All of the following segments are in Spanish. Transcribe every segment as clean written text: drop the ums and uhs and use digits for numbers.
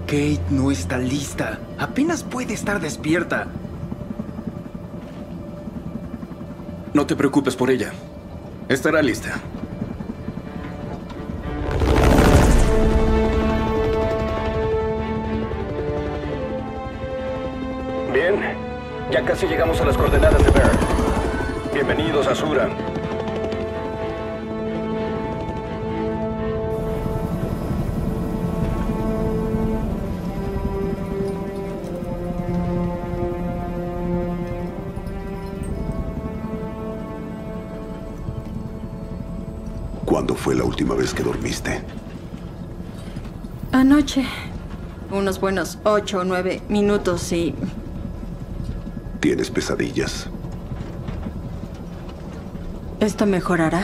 Kate no está lista. Apenas puede estar despierta. No te preocupes por ella. Estará lista. Bien, ya casi llegamos a las coordenadas de Baird. Bienvenidos a Sura. ¿Cuándo fue la última vez que dormiste? Anoche. Unos buenos 8 o 9 minutos y... ¿Tienes pesadillas? ¿Esto mejorará?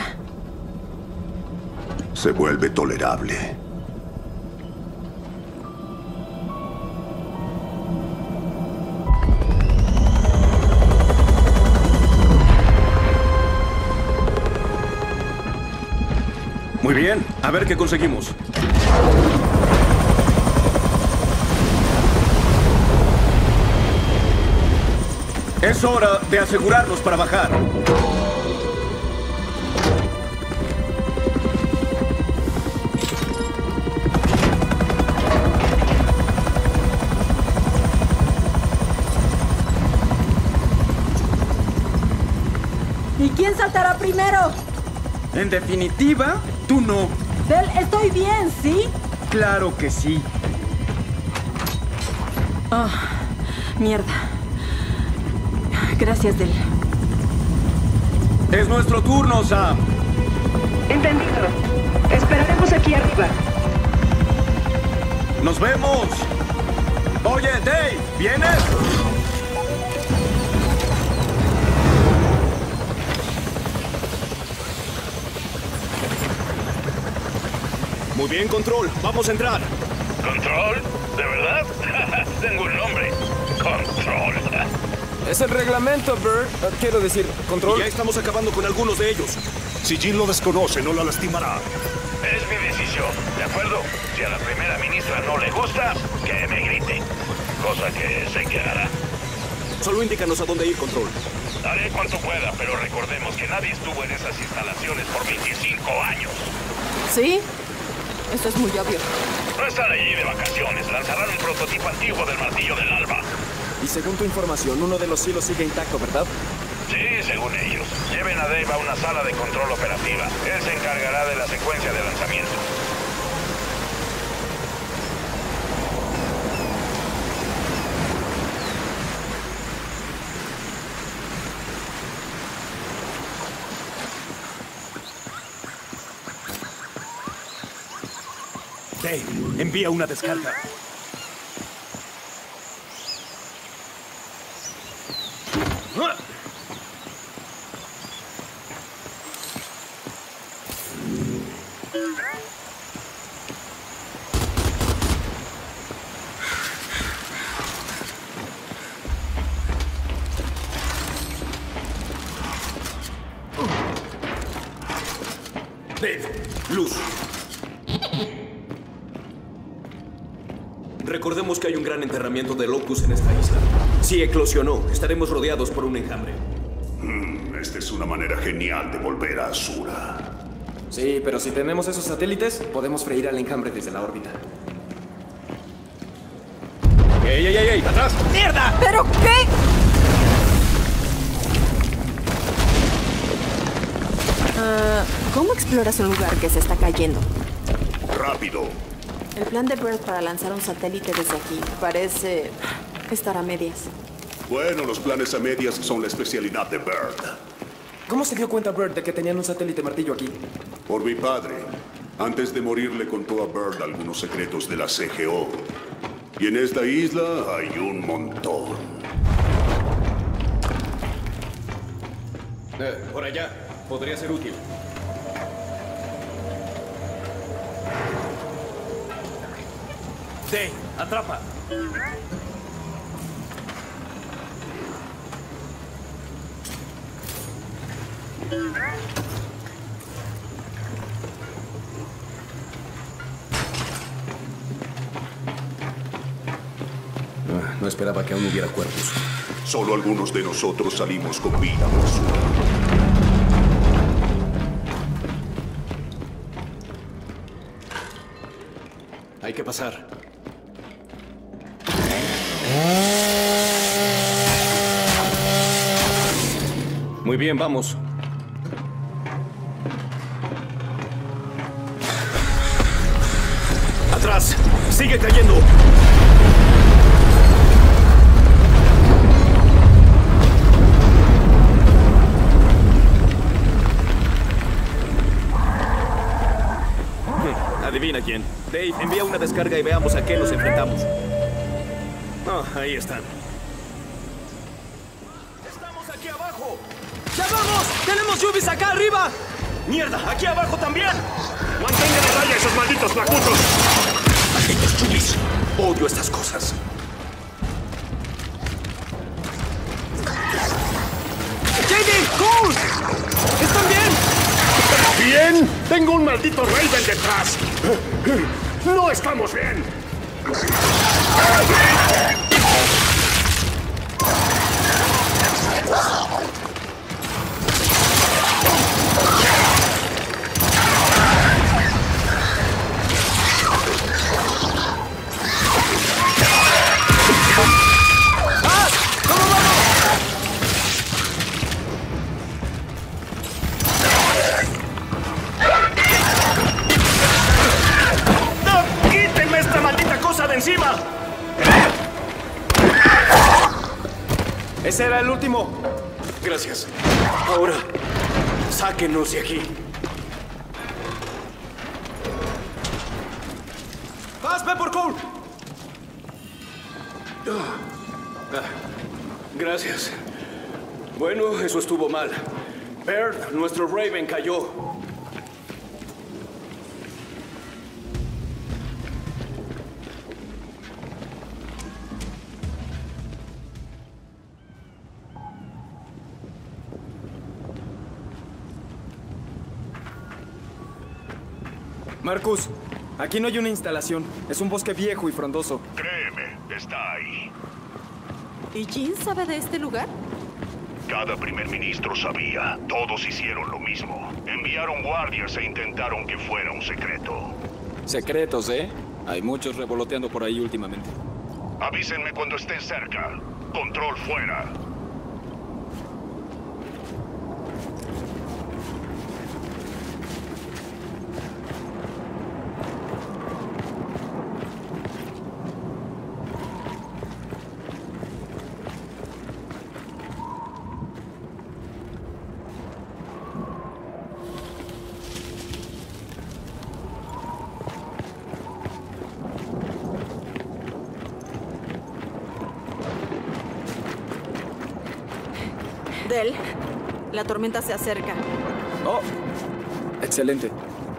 Se vuelve tolerable. Muy bien, a ver qué conseguimos. Es hora de asegurarnos para bajar. ¿Y quién saltará primero? En definitiva, tú no. Del, estoy bien, ¿sí? Claro que sí. Oh, mierda. Gracias, Del. Es nuestro turno, Sam. Entendido. Esperaremos aquí arriba. ¡Nos vemos! Oye, Dave, ¿vienes? Muy bien, Control. Vamos a entrar. ¿Control? ¿De verdad? Tengo un nombre. Control. Es el reglamento, Bert. Quiero decir, Control. Ya estamos acabando con algunos de ellos. Si Jill lo desconoce, no la lastimará. Es mi decisión, ¿de acuerdo? Si a la primera ministra no le gusta, que me grite. Cosa que sé que hará. Solo indícanos a dónde ir, Control. Haré cuanto pueda, pero recordemos que nadie estuvo en esas instalaciones por 25 años. ¿Sí? Eso es muy obvio. No están allí de vacaciones. Lanzarán un prototipo antiguo del martillo del alba. Y según tu información, uno de los hilos sigue intacto, ¿verdad? Sí, según ellos. Lleven a Dave a una sala de control operativa. Él se encargará de la secuencia de lanzamiento. Dave, envía una descarga. Dave, luz. Recordemos que hay un gran enterramiento de Locus en esta isla. Si eclosionó, estaremos rodeados por un enjambre. Esta es una manera genial de volver a Asura. Sí, pero si tenemos esos satélites, podemos freír al enjambre desde la órbita. ¡Ey, ey, ey, ey! ¡Atrás! ¡Mierda! ¿Pero qué? ¿Cómo exploras un lugar que se está cayendo? ¡Rápido! El plan de Bert para lanzar un satélite desde aquí parece estar a medias. Bueno, los planes a medias son la especialidad de Bert. ¿Cómo se dio cuenta Bert de que tenían un satélite martillo aquí? Por mi padre. Antes de morir le contó a Bert algunos secretos de la CGO. Y en esta isla hay un montón. Por allá. Podría ser útil. Dave, atrapa. No esperaba que aún hubiera cuerpos. Solo algunos de nosotros salimos con vida por suerte. Hay que pasar. Muy bien, vamos. ¡Atrás! ¡Sigue cayendo! Adivina quién. Dave, envía una descarga y veamos a qué nos enfrentamos. Ah, ahí están. ¡Estamos aquí abajo! ¡Ya vamos! ¡Tenemos Yubis acá arriba! ¡Mierda! ¡Aquí abajo también! ¡Mantengan a raya esos malditos flacuchos! ¡Malditos Yubis! Odio estas cosas. ¡JD! ¡Cole! ¿Están bien? ¿Bien? Tengo un maldito Raven detrás. No estamos bien. ¡Encima! Ese era el último. Gracias. Ahora, sáquenos de aquí. ¡Vas, ve por Cole! Gracias. Bueno, eso estuvo mal. Baird, nuestro Raven cayó. Marcus, aquí no hay una instalación. Es un bosque viejo y frondoso. Créeme, está ahí. ¿Y Jean sabe de este lugar? Cada primer ministro sabía. Todos hicieron lo mismo. Enviaron guardias e intentaron que fuera un secreto. Secretos, ¿eh? Hay muchos revoloteando por ahí últimamente. Avísenme cuando estén cerca. Control fuera. Del, la tormenta se acerca. Oh, excelente.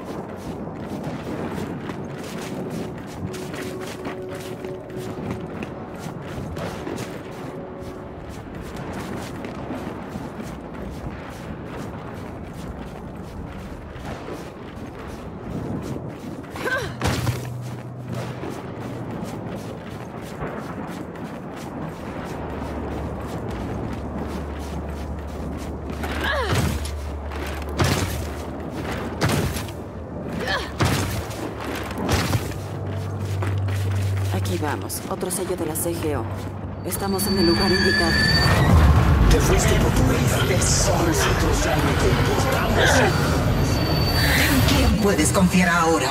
Aquí vamos, otro sello de la CGO. Estamos en el lugar indicado. Te fuiste por tu vida. Nosotros ya no te importamos. ¿En quién puedes confiar ahora?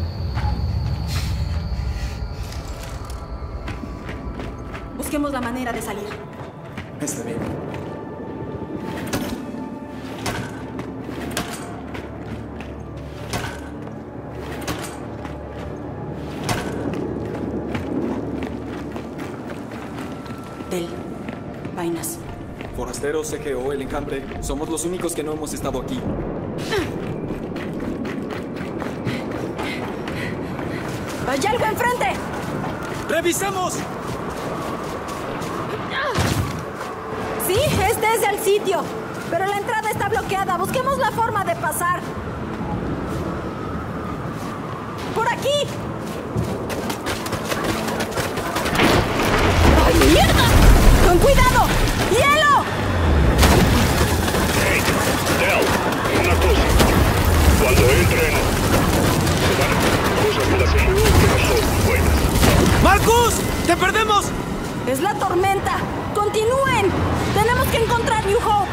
Busquemos la manera de salir. Está bien. Del, vainas. Forasteros, CGO, el enjambre. Somos los únicos que no hemos estado aquí. ¡Hay algo enfrente! ¡Revisemos! Sí, este es el sitio. Pero la entrada está bloqueada. Busquemos la forma de pasar. ¡Por aquí! ¡Ay! ¡Es la tormenta! ¡Continúen! ¡Tenemos que encontrar New Hope!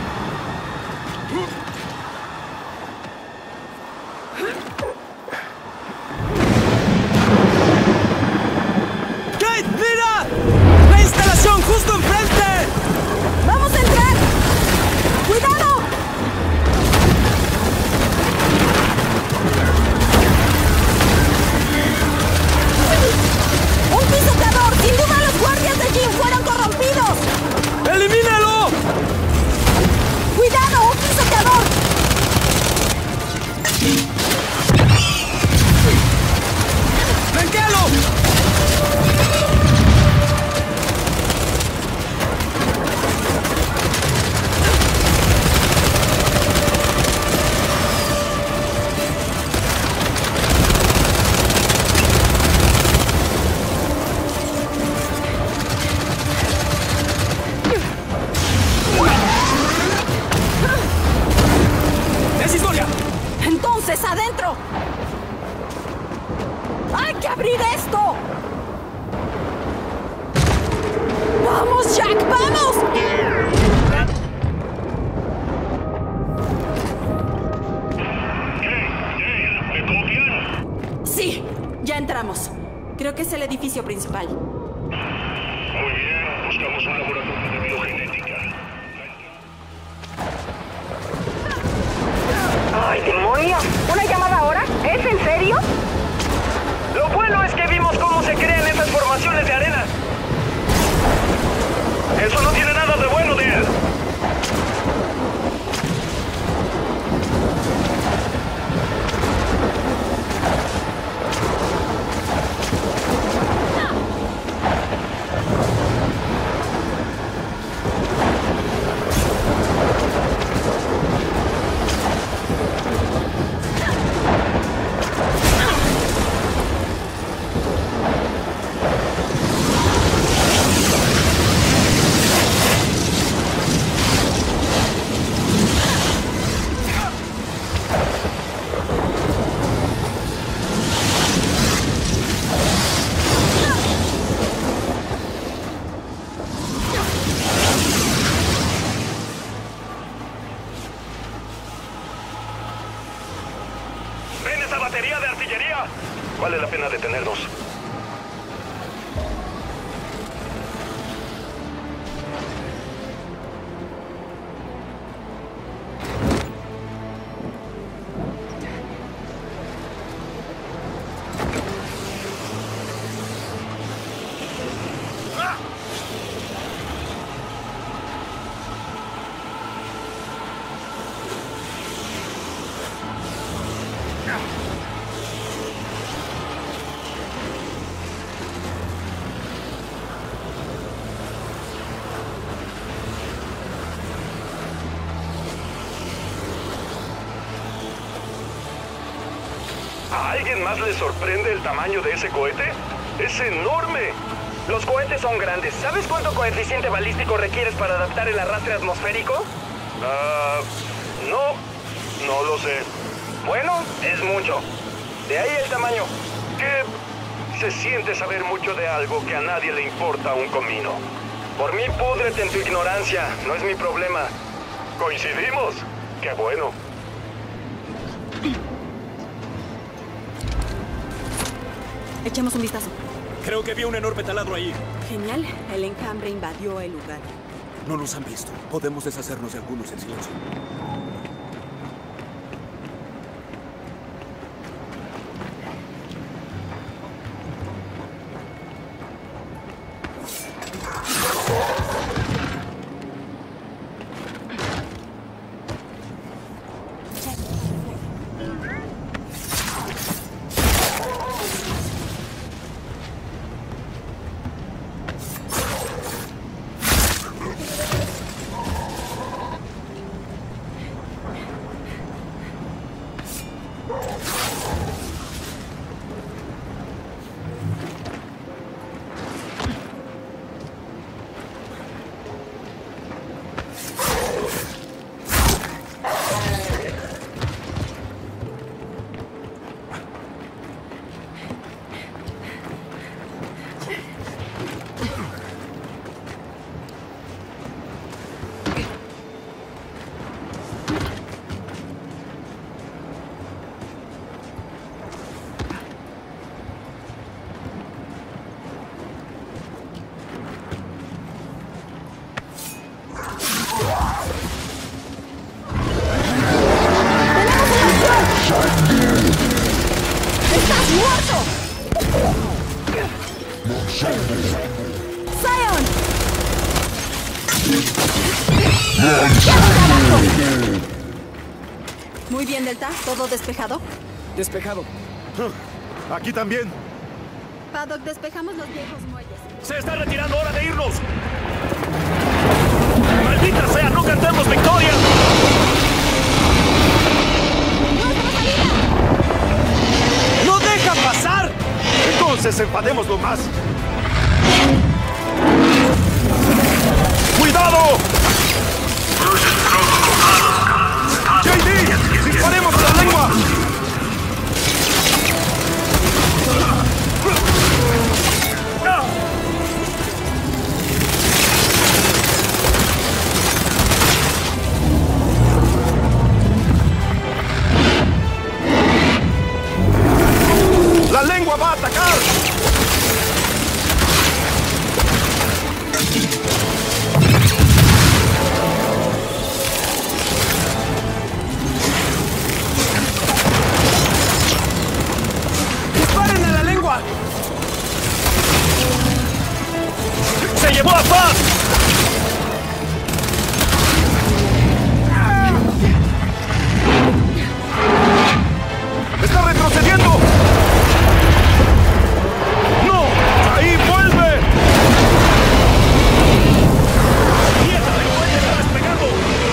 ¡Kate, mira! ¡La instalación justo enfrente! ¡Vamos a entrar! ¡Cuidado! ¡Un pisoteador! ¡Sin duda los guardias de Jim fueron corrompidos! ¡Elimínalo! ¡Cuidado! ¡Un pisoteador! ¡Blanquéalo! ¡Es historia! ¡Entonces, adentro! ¡Hay que abrir esto! ¡Vamos, Jack! ¡Vamos! ¿Me copian? Sí, ya entramos. Creo que es el edificio principal. Muy bien, buscamos un laboratorio de biogenética. ¡Ay, demonios! ¿Una llamada ahora? ¿Es en serio? Lo bueno es que vimos cómo se crean esas formaciones de arena. Eso no tiene nada de bueno, de él. ¿Ven esa batería de artillería? Vale la pena detenernos. ¿A alguien más le sorprende el tamaño de ese cohete? ¡Es enorme! Los cohetes son grandes. ¿Sabes cuánto coeficiente balístico requieres para adaptar el arrastre atmosférico? No lo sé. Bueno, es mucho. De ahí el tamaño. ¿Qué se siente saber mucho de algo que a nadie le importa un comino? Por mí, púdrete en tu ignorancia. No es mi problema. ¿Coincidimos? ¡Qué bueno! Echemos un vistazo. Creo que vi un enorme taladro ahí. Genial. El enjambre invadió el lugar. No nos han visto. Podemos deshacernos de algunos en silencio. Muy bien, Delta. ¿Todo despejado? Despejado. Aquí también. Paddock, despejamos los viejos muelles. ¡Se está retirando! ¡Hora de irnos! ¡Maldita sea! ¡No cantemos victoria! ¡No deja pasar! Entonces enfadémoslo más. ¡Cuidado! ¡JD! ¡Disparemos a la lengua! ¡La lengua va a atacar! ¡Disparen a la lengua! ¡Se llevó a Paz! ¡Está retrocediendo! ¡No! ¡Ahí vuelve! ¡Mierda! ¡El puente está despegando!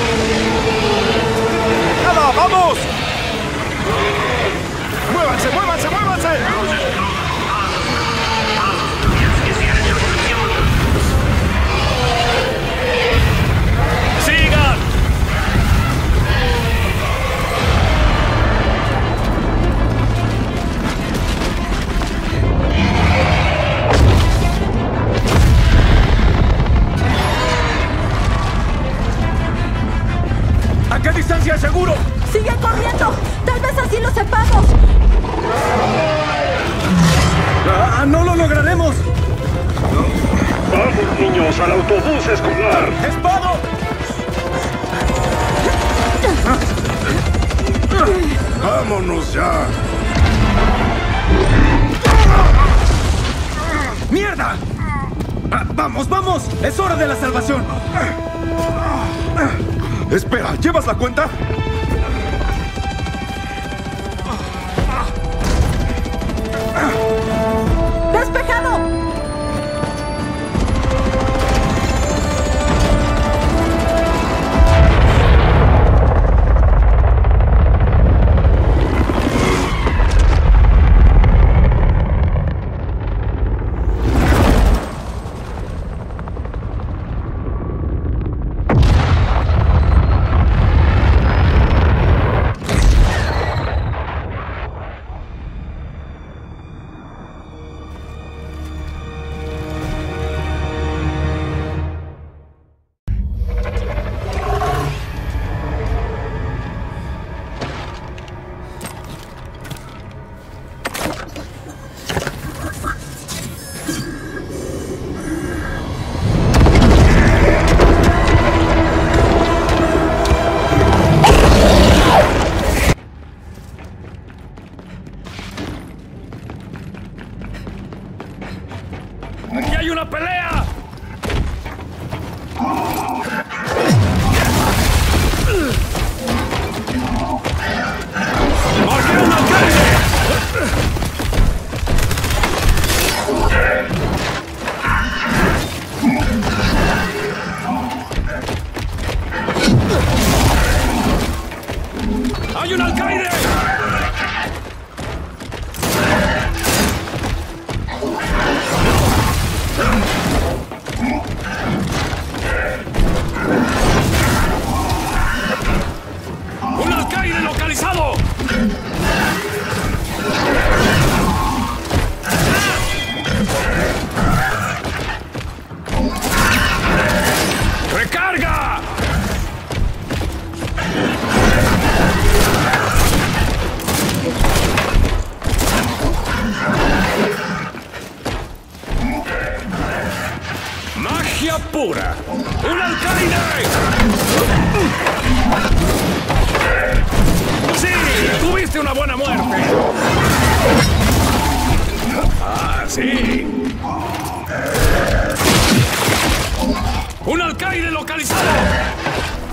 ¡Nada! ¡Vamos! ¡Muévanse, muévanse, muévanse! ¡Sigan! ¿A qué distancia es seguro? ¡Sigue corriendo! ¡Tal vez así lo sepamos! ¡No lo lograremos! Vamos, niños, al autobús escolar. ¡Espado! ¡Vámonos ya! ¡Mierda! ¡Vamos, vamos! ¡Es hora de la salvación! Espera, ¿llevas la cuenta? ¡Despejado! ¡Aquí hay una pelea! ¡Mordió un alcalde! ¡Hay un alcaide! ¡Un alcaide localizado! ¡Recarga! ¡Magia pura! ¡Un alcaide! ¡Sí! ¡Tuviste una buena muerte! ¡Ah, sí! ¡Un alcaide localizado!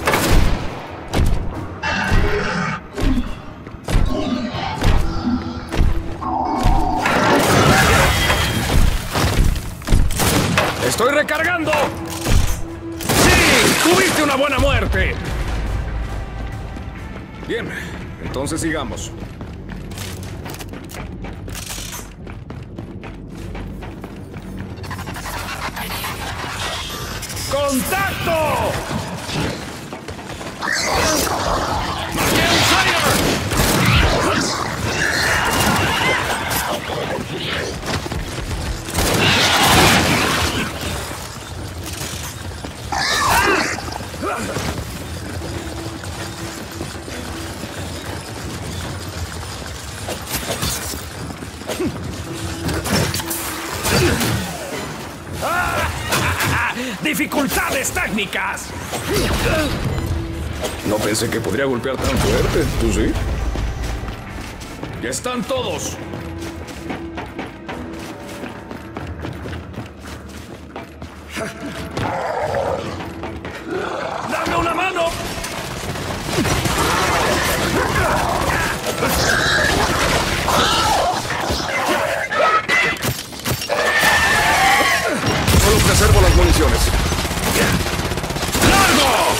¡Estoy recargando! ¡Sí! ¡Tuviste una buena muerte! Bien, entonces sigamos. ¡Contacto! ¡Marqué un Sire! ¡Dificultades técnicas! No pensé que podría golpear tan fuerte. ¿Tú sí? ¡Ya están todos! ¡Dame una mano! Solo preservo las municiones. ¡Largo!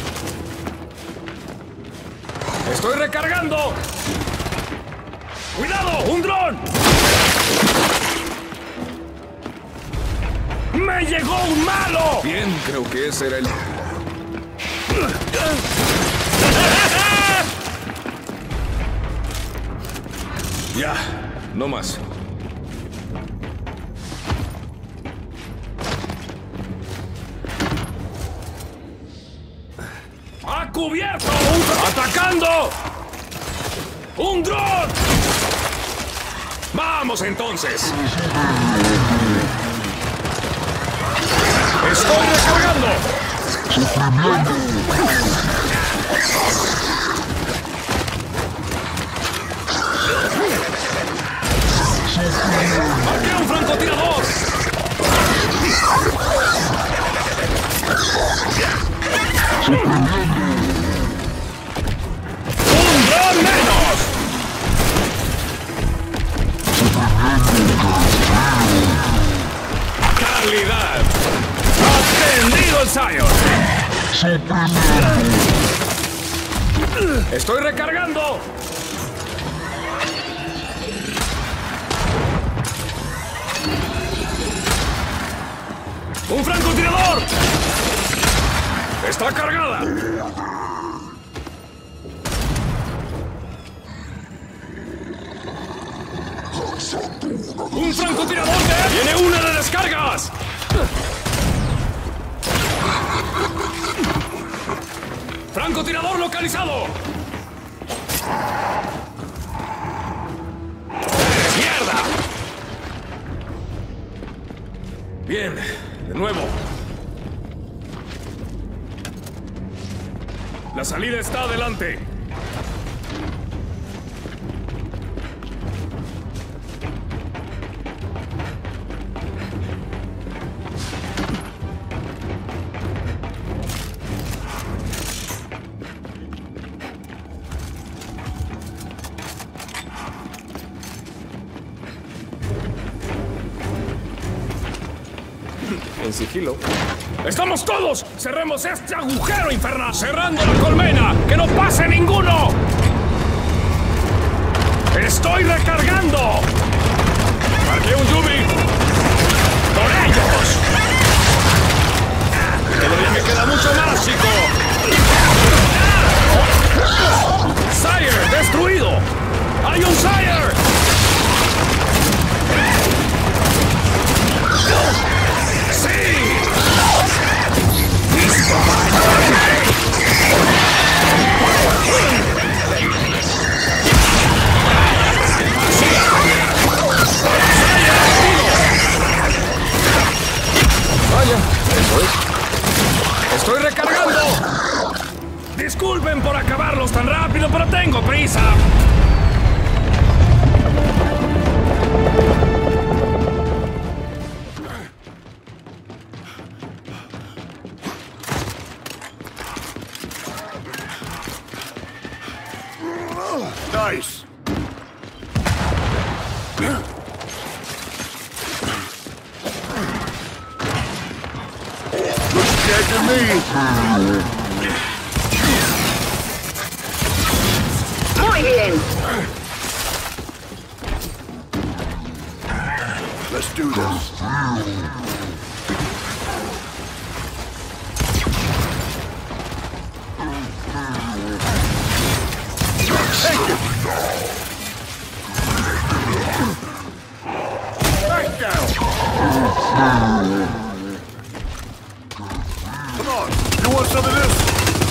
¡Estoy recargando! ¡Cuidado! ¡Un dron! ¡Me llegó un malo! Bien, creo que ese era el... Ya, no más. ¡Ha cubierto! ¡Atacando! ¡Un dron! ¡Vamos entonces! ¡Estoy recargando! ¡Marqué un francotirador! ¡Un dron menos! ¡Calidad! ¡Atendido el Sire! ¡Estoy recargando! ¡Un francotirador! ¡Está cargada! ¡Un francotirador! ¡Tiene una de descargas! ¡Francotirador localizado! ¡Mierda! Bien, de nuevo. La salida está adelante. En sigilo. ¡Estamos todos! ¡Cerremos este agujero infernal! ¡Cerrando la colmena! ¡Que no pase ninguno! ¡Estoy recargando! ¡Marqué un Yubi! ¡Por ellos! ¡Todavía me queda mucho más, chico! ¡Sire! ¡Destruido! ¡Hay un Sire! ¡Sí! Vaya, eso es. ¡Estoy recargando! Disculpen por acabarlos tan rápido, pero tengo prisa. Nice. taking me. Muy bien. Let's do this. Take it. Back down. Come on, you want some of this?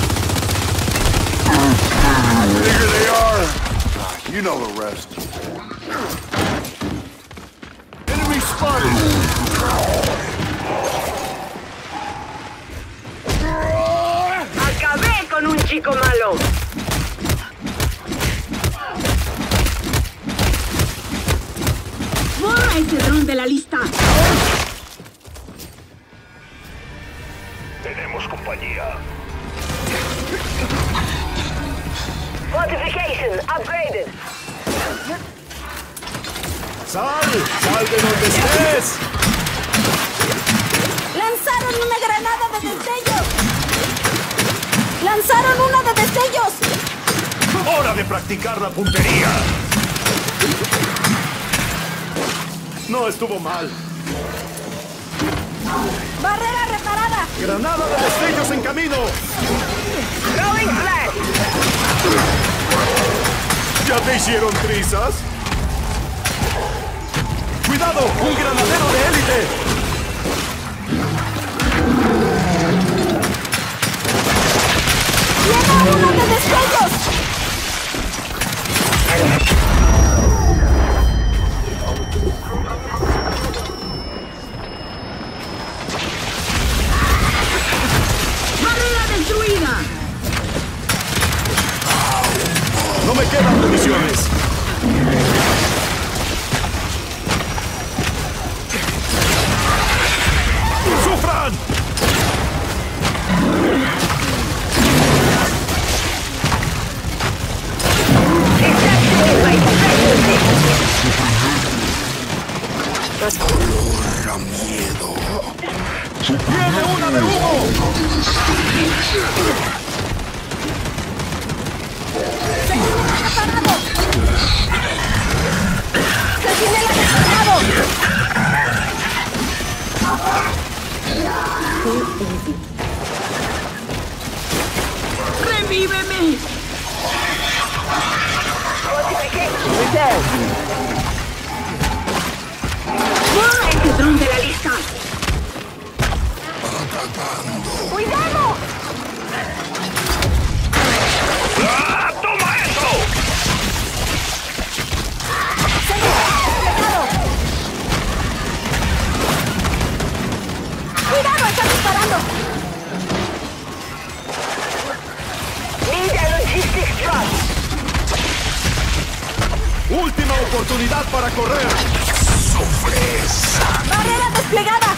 Here they are. You know the rest. Enemy spotted. Acabé con un chico malo. ¡Borra ese dron de la lista! Tenemos compañía. Fortification upgraded. ¡Sal! ¡Sal de donde estés! ¡Lanzaron una granada de destellos! ¡Lanzaron una de destellos! ¡Hora de practicar la puntería! No estuvo mal. ¡Barrera reparada! ¡Granada de destellos en camino! Throwing flash. ¿Ya te hicieron trizas? ¡Cuidado! ¡Un granadero de élite! ¡Llega uno de destellos! ¡Barrera destruida! ¡No me quedan municiones! ¡Sufran! Olor a miedo. ¡Viene una de humo! ¡Centinela disparado! ¡Revíveme! ¡Borra ese dron de la lista! ¡Cuidado! ¡Ah, toma eso! ¡Cuidado! ¡Está disparando! Need a logistics truck. ¡Última oportunidad para correr! ¡Barrera desplegada!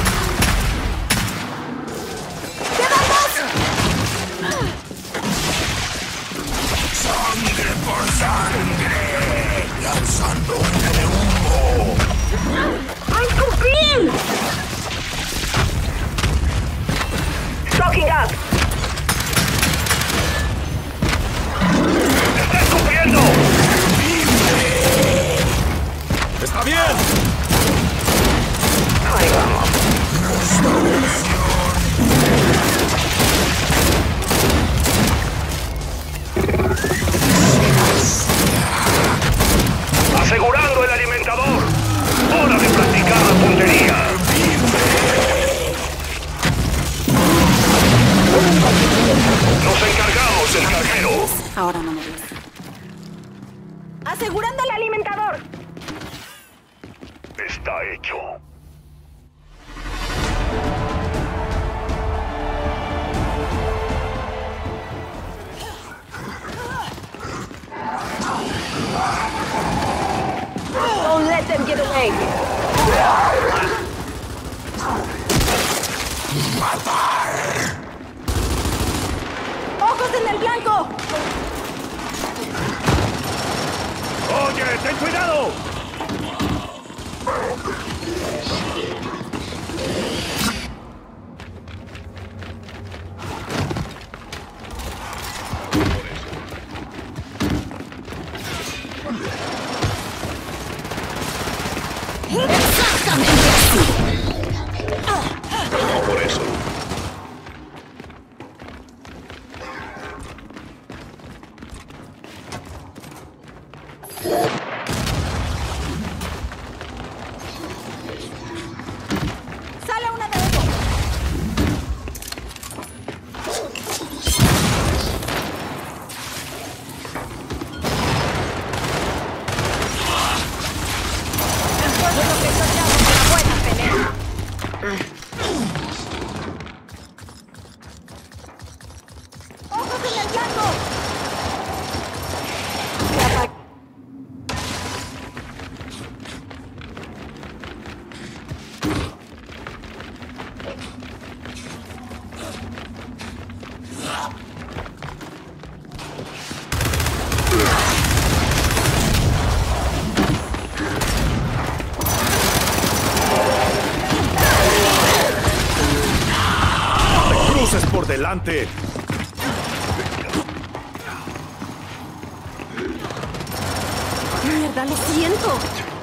¡Quedan dos! Sangre por sangre. Lanzando humo de humo. ¡A escupir! Stocking up. ¡Está escupiendo! ¡Está bien! Ahí vamos. ¡Asegurando el alimentador! ¡Hora de practicar la puntería! ¡Nos encargamos del carguero! Ahora no me ves. ¡Asegurando el alimentador! Está hecho. Don't let them get away. ¡Ojos en el blanco! ¡Oye, ten cuidado! Exactamente así. No por eso. Sale una de humo. Después de lo que soñamos, una buena pelea. ¡Ojos en el blanco! ¡Cruces por delante! ¡Mierda, lo siento!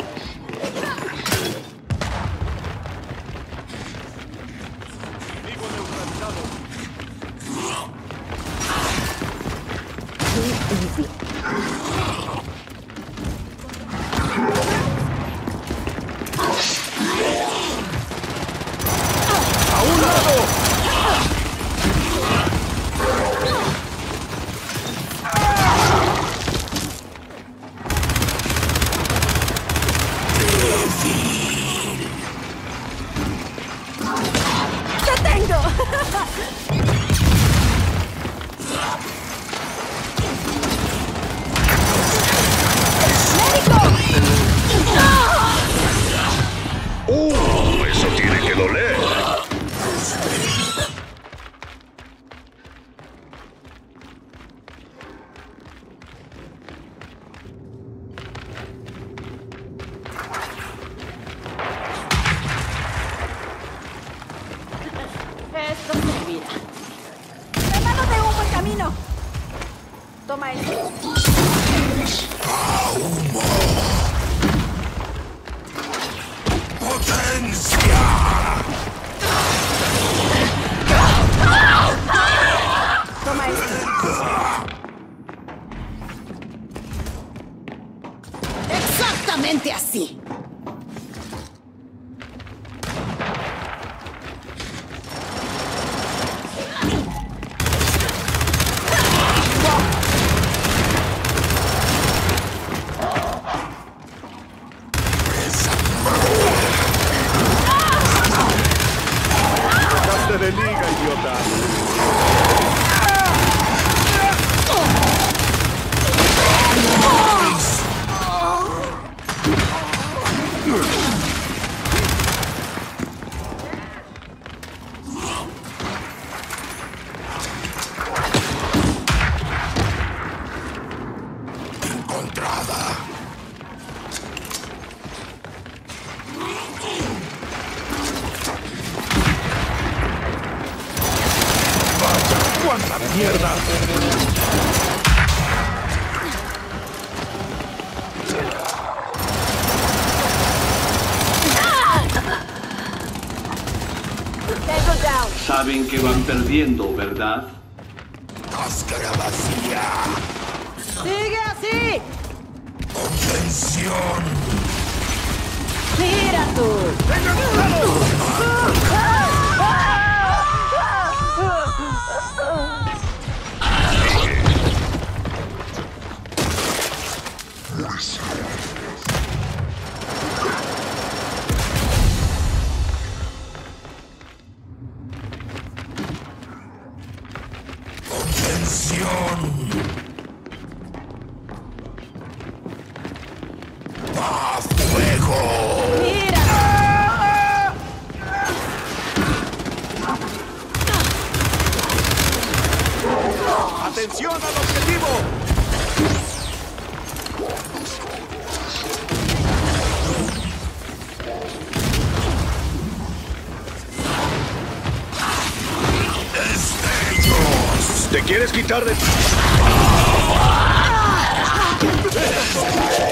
¡A un lado! ¡Te tengo! Eso tiene que doler. Esto servirá. ¡Hermano de humo en camino! Toma esto. Toma esto. Exactamente así. Dejaste de liga, idiota. ¡Cuánta mierda! Saben que van perdiendo, ¿verdad? ¡Cáscara vacía! ¡Sigue así! ¡Contención! ¡Mira tú! ¡Contención! ¡A fuego! ¡Mira! ¡Atención al objetivo! ¡Destellos! ¿Te quieres quitar de...?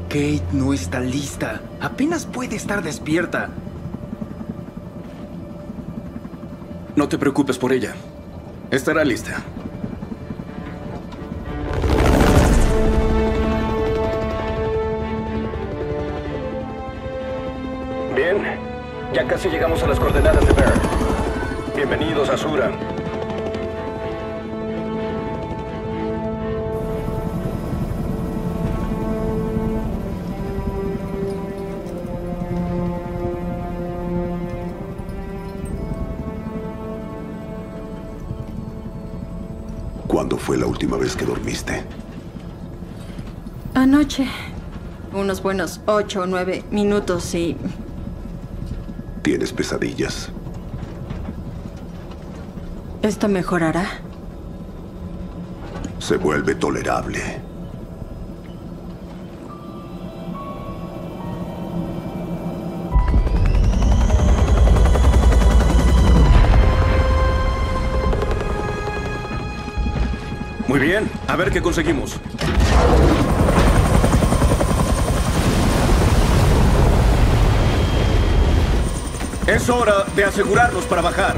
Kate no está lista. Apenas puede estar despierta. No te preocupes por ella. Estará lista. Bien, ya casi llegamos a las coordenadas de Baird. Bienvenidos a Asura. ¿Cuándo fue la última vez que dormiste? Anoche. Unos buenos 8 o 9 minutos y... ¿Tienes pesadillas? ¿Esto mejorará? Se vuelve tolerable. Muy bien, a ver qué conseguimos. Es hora de asegurarnos para bajar.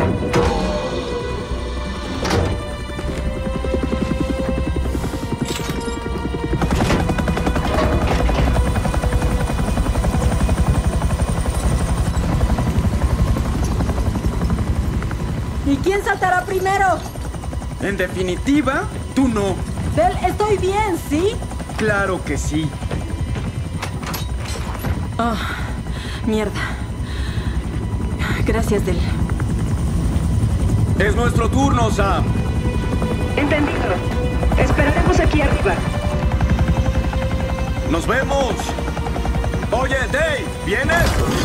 ¿Y quién saltará primero? En definitiva, tú no. Del, estoy bien, ¿sí? Claro que sí. Oh, mierda. Gracias, Del. Es nuestro turno, Sam. Entendido. Esperaremos aquí arriba. ¡Nos vemos! Oye, Dave, ¿vienes?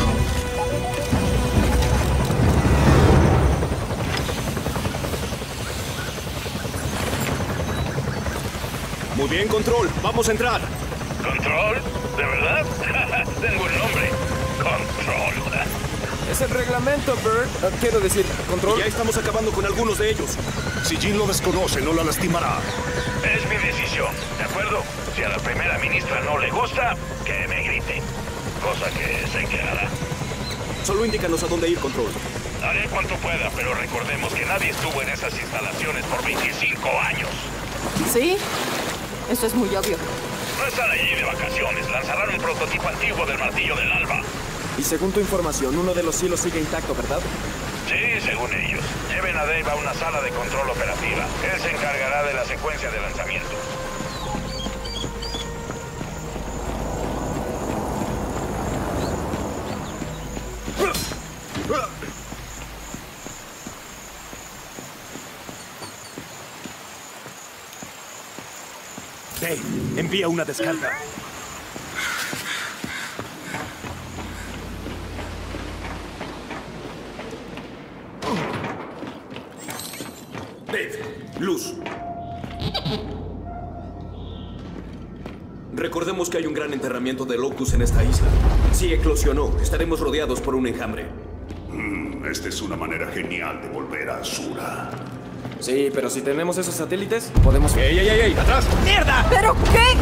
Muy bien, Control. Vamos a entrar. ¿Control? ¿De verdad? Tengo un nombre. Control. Es el reglamento, Bert. Quiero decir, Control. Ya estamos acabando con algunos de ellos. Si Jean lo desconoce, no la lastimará. Es mi decisión, ¿de acuerdo? Si a la primera ministra no le gusta, que me grite. Cosa que sé que hará. Solo indícanos a dónde ir, Control. Haré cuanto pueda, pero recordemos que nadie estuvo en esas instalaciones por 25 años. ¿Sí? Eso es muy obvio. No están allí de vacaciones. Lanzarán un prototipo antiguo del martillo del alba. Y según tu información, uno de los hilos sigue intacto, ¿verdad? Sí, según ellos. Lleven a Dave a una sala de control operativa. Él se encargará de la secuencia de lanzamiento. Dave, envía una descarga. Dave, luz. Recordemos que hay un gran enterramiento de Locus en esta isla. Si eclosionó, estaremos rodeados por un enjambre. Esta es una manera genial de volver a Asura. Sí, pero si tenemos esos satélites, podemos... ¡Ey, ey, ey, ey! ¡Atrás! ¡Mierda! ¿Pero qué?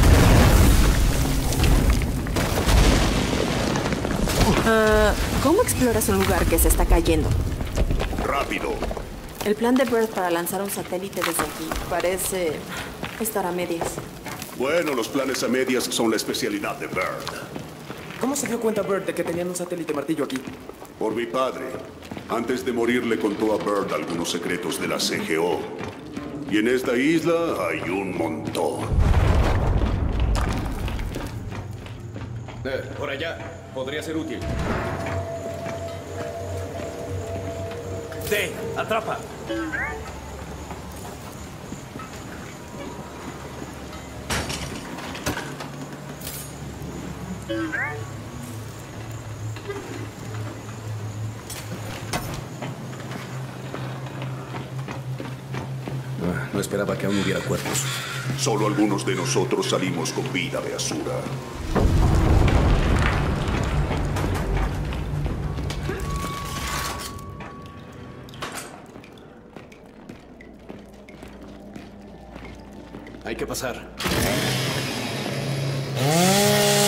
¿Cómo exploras un lugar que se está cayendo? ¡Rápido! El plan de Baird para lanzar un satélite desde aquí parece estar a medias. Bueno, los planes a medias son la especialidad de Baird. ¿Cómo se dio cuenta Baird de que tenían un satélite martillo aquí? Por mi padre. Antes de morir le contó a Baird algunos secretos de la CGO. Y en esta isla hay un montón. Por allá. Podría ser útil. Dave, atrapa. No esperaba que aún hubiera cuerpos. Solo algunos de nosotros salimos con vida de Asura. Hay que pasar.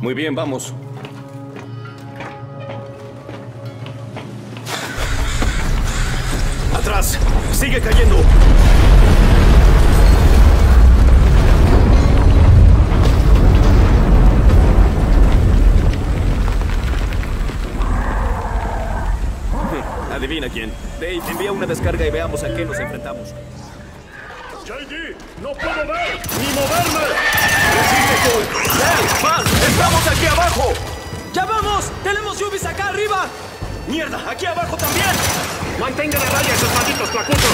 Muy bien, vamos. ¡Atrás! ¡Sigue cayendo! Adivina quién. Dave, envía una descarga y veamos a qué nos enfrentamos. JD, no puedo ver ni moverme. ¡Resiste, Cole! ¡Dale, más! ¡Estamos aquí abajo! ¡Ya vamos! ¡Tenemos Yubis acá arriba! ¡Mierda! ¡Aquí abajo también! Mantengan a raya esos malditos placuchos.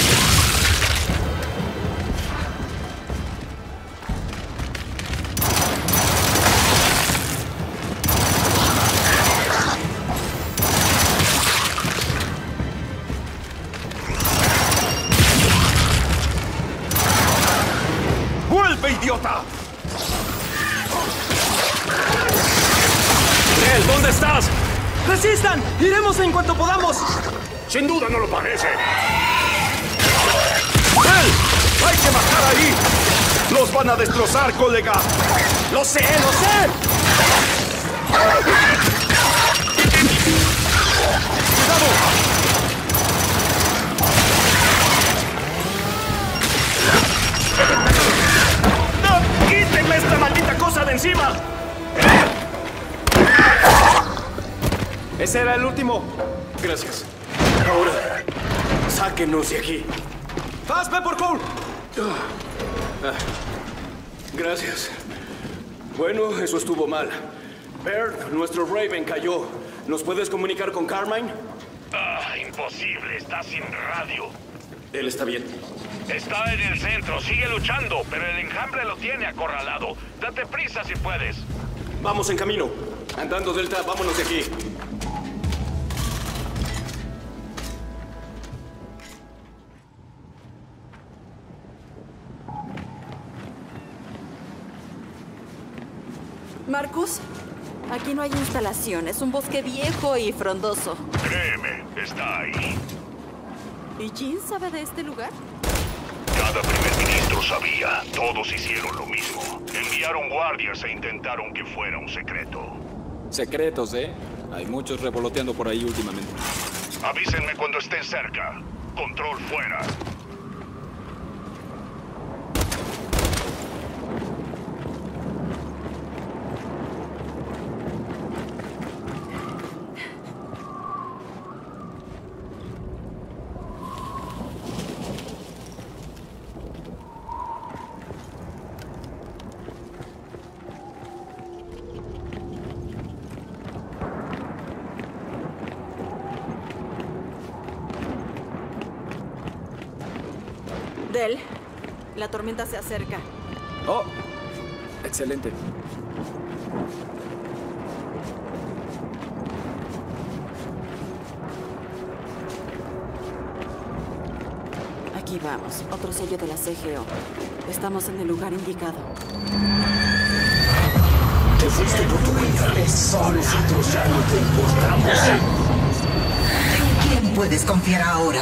¡Vuelve, idiota! Nell, ¿dónde estás? ¡Resistan! ¡Iremos en cuanto podamos! Sin duda no lo parece. ¡Nell! ¡Hay que bajar ahí! ¡Los van a destrozar, colega! ¡Lo sé, lo sé! ¡No! ¡Quítenme esta maldita cosa de encima! Ese era el último. Gracias. Ahora, sáquenos de aquí. ¡Fast, ve por Cole! Gracias. Bueno, eso estuvo mal. Baird, nuestro Raven cayó. ¿Nos puedes comunicar con Carmine? Imposible. Está sin radio. Él está bien. Está en el centro. Sigue luchando, pero el enjambre lo tiene acorralado. Date prisa si puedes. Vamos en camino. Andando, Delta, vámonos de aquí. Marcus, aquí no hay instalación. Es un bosque viejo y frondoso. Créeme, está ahí. ¿Y Jean sabe de este lugar? Cada primer ministro sabía. Todos hicieron lo mismo. Enviaron guardias e intentaron que fuera un secreto. Secretos, ¿eh? Hay muchos revoloteando por ahí últimamente. Avísenme cuando estén cerca. Control fuera. Del, la tormenta se acerca. Oh, excelente. Aquí vamos, otro sello de la CGO. Estamos en el lugar indicado. Te fuiste por tu vida. Nosotros ya no te importamos. ¿En quién puedes confiar ahora?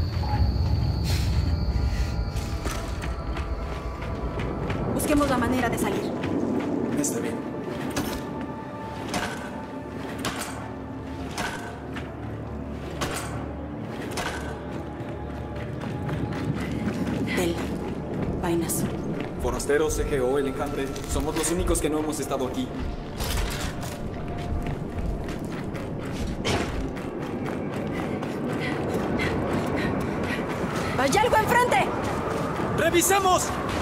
Busquemos la manera de salir. Está bien. Del, vainas. Forasteros, CGO, el enjambre. Somos los únicos que no hemos estado aquí. ¡Hay algo enfrente! ¡Revisemos!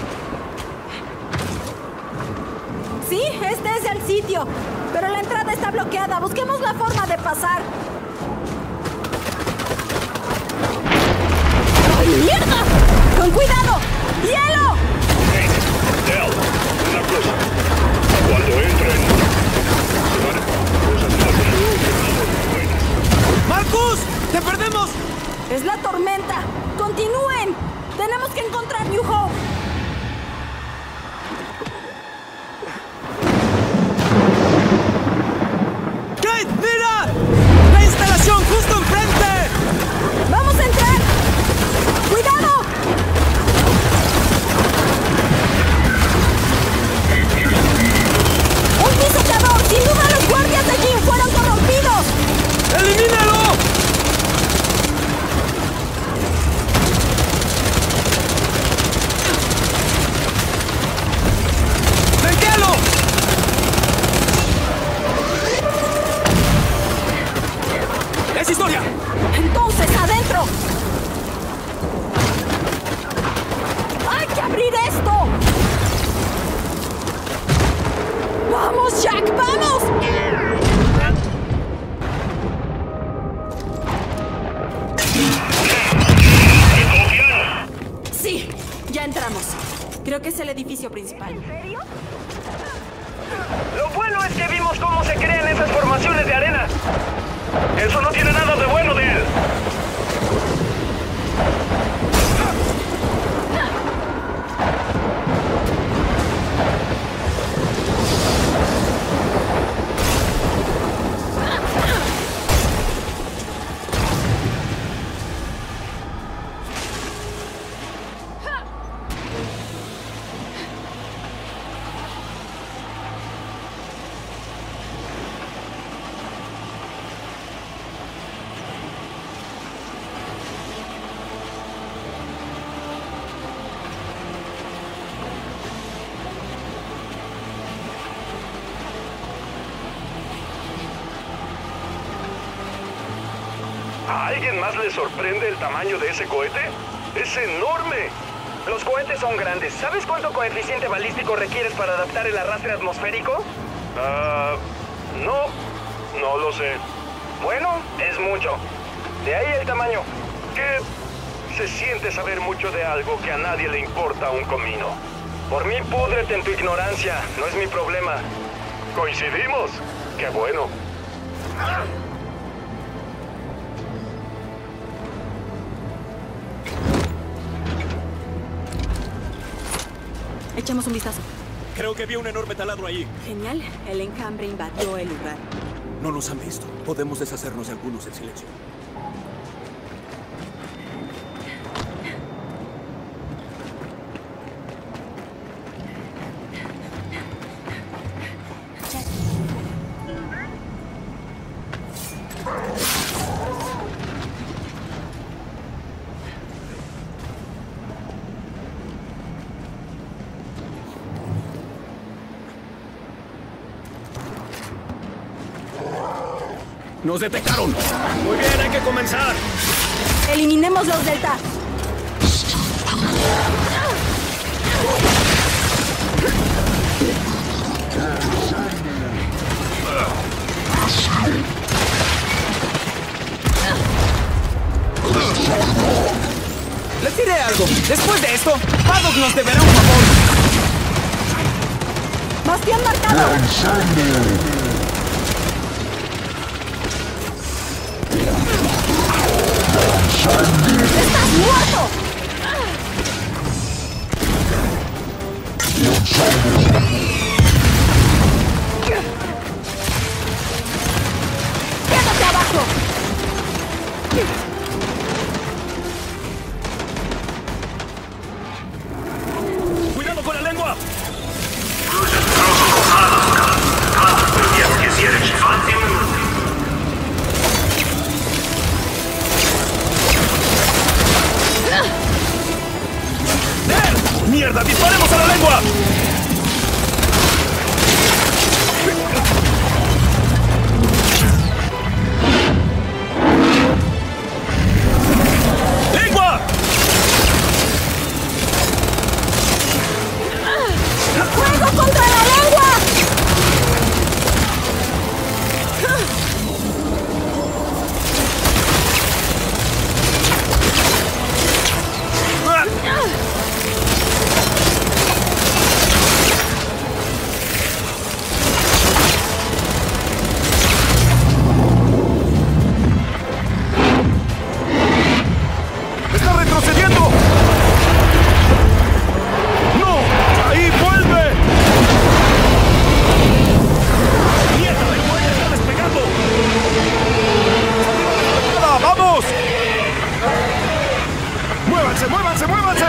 Sí, este es el sitio. Pero la entrada está bloqueada. Busquemos la forma de pasar. ¡Ay, mierda! ¡Con cuidado! ¡Hielo! Hey, Del, una cosa. Cuando entren... ¡Marcus! ¡Te perdemos! ¡Es la tormenta! ¡Continúen! ¡Tenemos que encontrar New Hope! ¡Kate, mira! ¡La instalación justo enfrente! ¡Vamos a entrar! ¡Cuidado! ¡Un pisoteador! entramos. Creo que es el edificio principal. ¿En serio? Lo bueno es que vimos cómo se crean esas formaciones de arena. Eso no tiene nada de bueno, de él. ¿A alguien más le sorprende el tamaño de ese cohete? ¡Es enorme! Los cohetes son grandes. ¿Sabes cuánto coeficiente balístico requieres para adaptar el arrastre atmosférico? No lo sé. Bueno, es mucho. De ahí el tamaño. ¿Qué se siente saber mucho de algo que a nadie le importa un comino? Por mí, púdrete en tu ignorancia. No es mi problema. ¿Coincidimos? ¡Qué bueno! Echamos un vistazo. Creo que vi un enorme taladro ahí. Genial. El enjambre invadió el lugar. No nos han visto. Podemos deshacernos de algunos en silencio. ¡Nos detectaron! Muy bien, hay que comenzar. Eliminemos los Delta. Les diré algo. Después de esto, Paddock nos deberá un favor. ¡Bastión marcado! ¡Estás muerto! ¡Quédate abajo! ¡Cuidado con la lengua! ¡Mierda! ¡Disparemos a la lengua! ¡Lengua! ¡Fuego contra la lengua! ¡Está retrocediendo! ¡No! ¡Ahí vuelve! ¡Mierda! ¡El cohete está despegando! ¡Ah, ¡vamos! ¡Muévanse, muévanse, muévanse!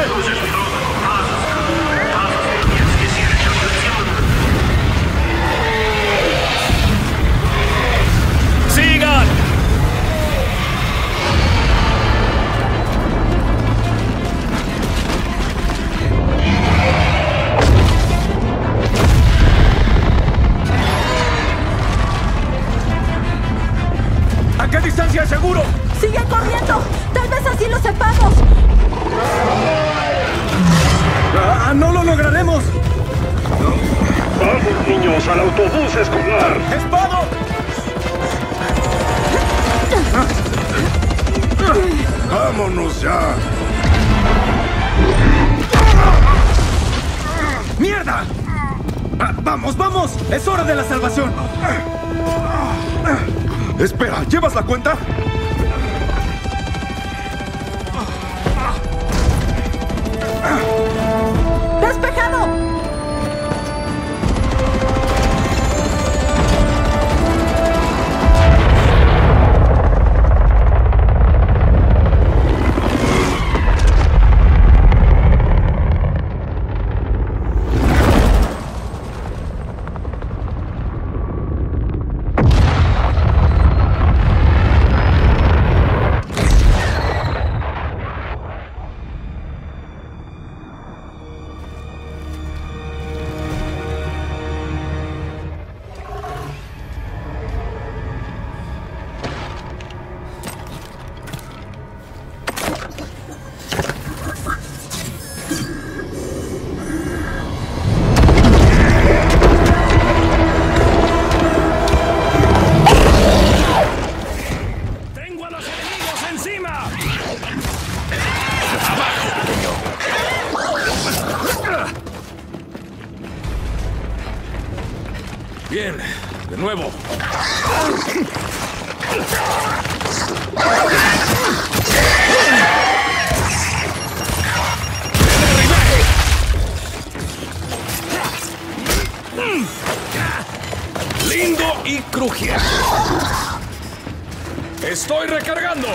¡Sigan! ¿A qué distancia es seguro? ¡Sigue corriendo! ¡Tal vez así lo sepamos! ¡No lo lograremos! ¡Vamos, niños, al autobús escolar! ¡Espado! ¡Vámonos ya! ¡Ah! ¡Mierda! ¡Vamos, vamos! ¡Es hora de la salvación! Espera, ¿llevas la cuenta? ¡Despejado! Bien, de nuevo. Lindo y crujiente. Estoy recargando.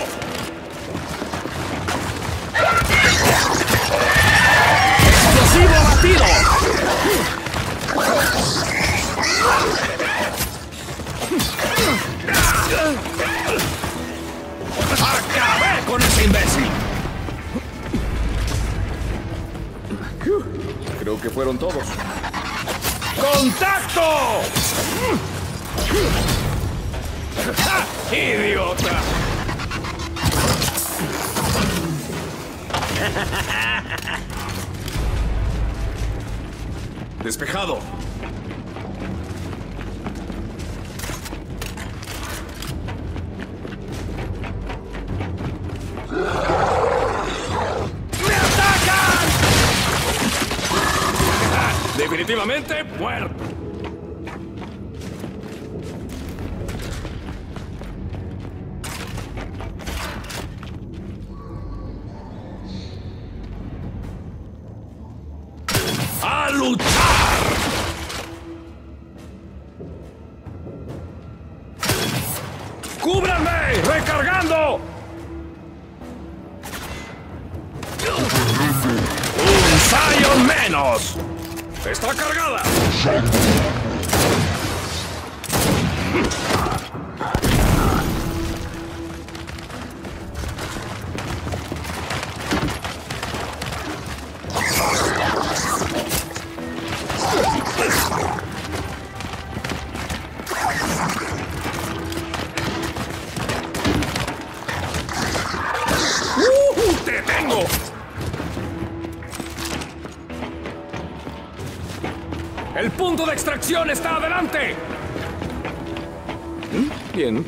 Explosivo batido. ¡Acabé con ese imbécil! Creo que fueron todos. ¡Contacto! ¡Ja! ¡Idiota! Despejado. ¡Me atacan! Definitivamente muerto. ¡A luchar! ¡Cúbranme! ¡Recargando! ¡Un Zion menos! ¡Está cargada! ¡Te tengo! ¡El punto de extracción está adelante! Bien.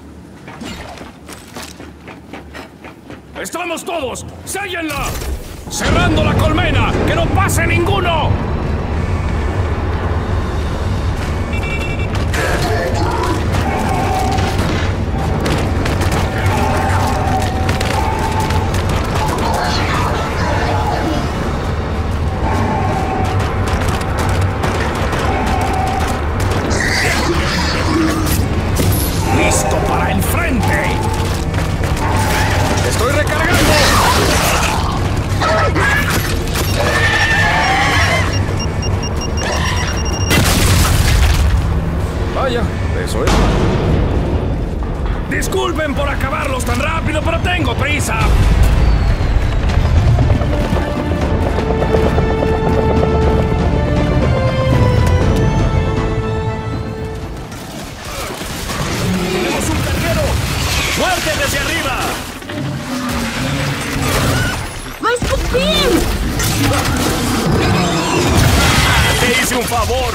¡Estamos todos! ¡Séllenla! ¡Cerrando la colmena! ¡Que no pase ninguno! ¡Listo para el frente! ¡Estoy recargando! Vaya, eso es. Disculpen por acabarlos tan rápido, pero tengo prisa. ¡Tenemos un carguero! ¡Muerte desde arriba! ¡Va a escupir! ¡Te hice un favor!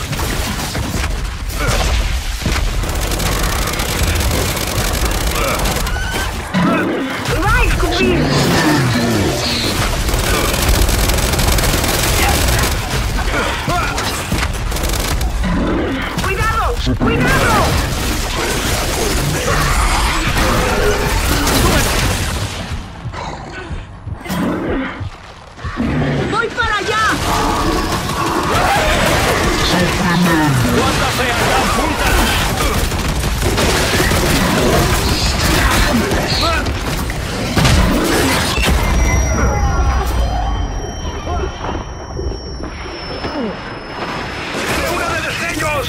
¡Va a escupir! ¡Aguántate acá, punta! ¡Una de destellos!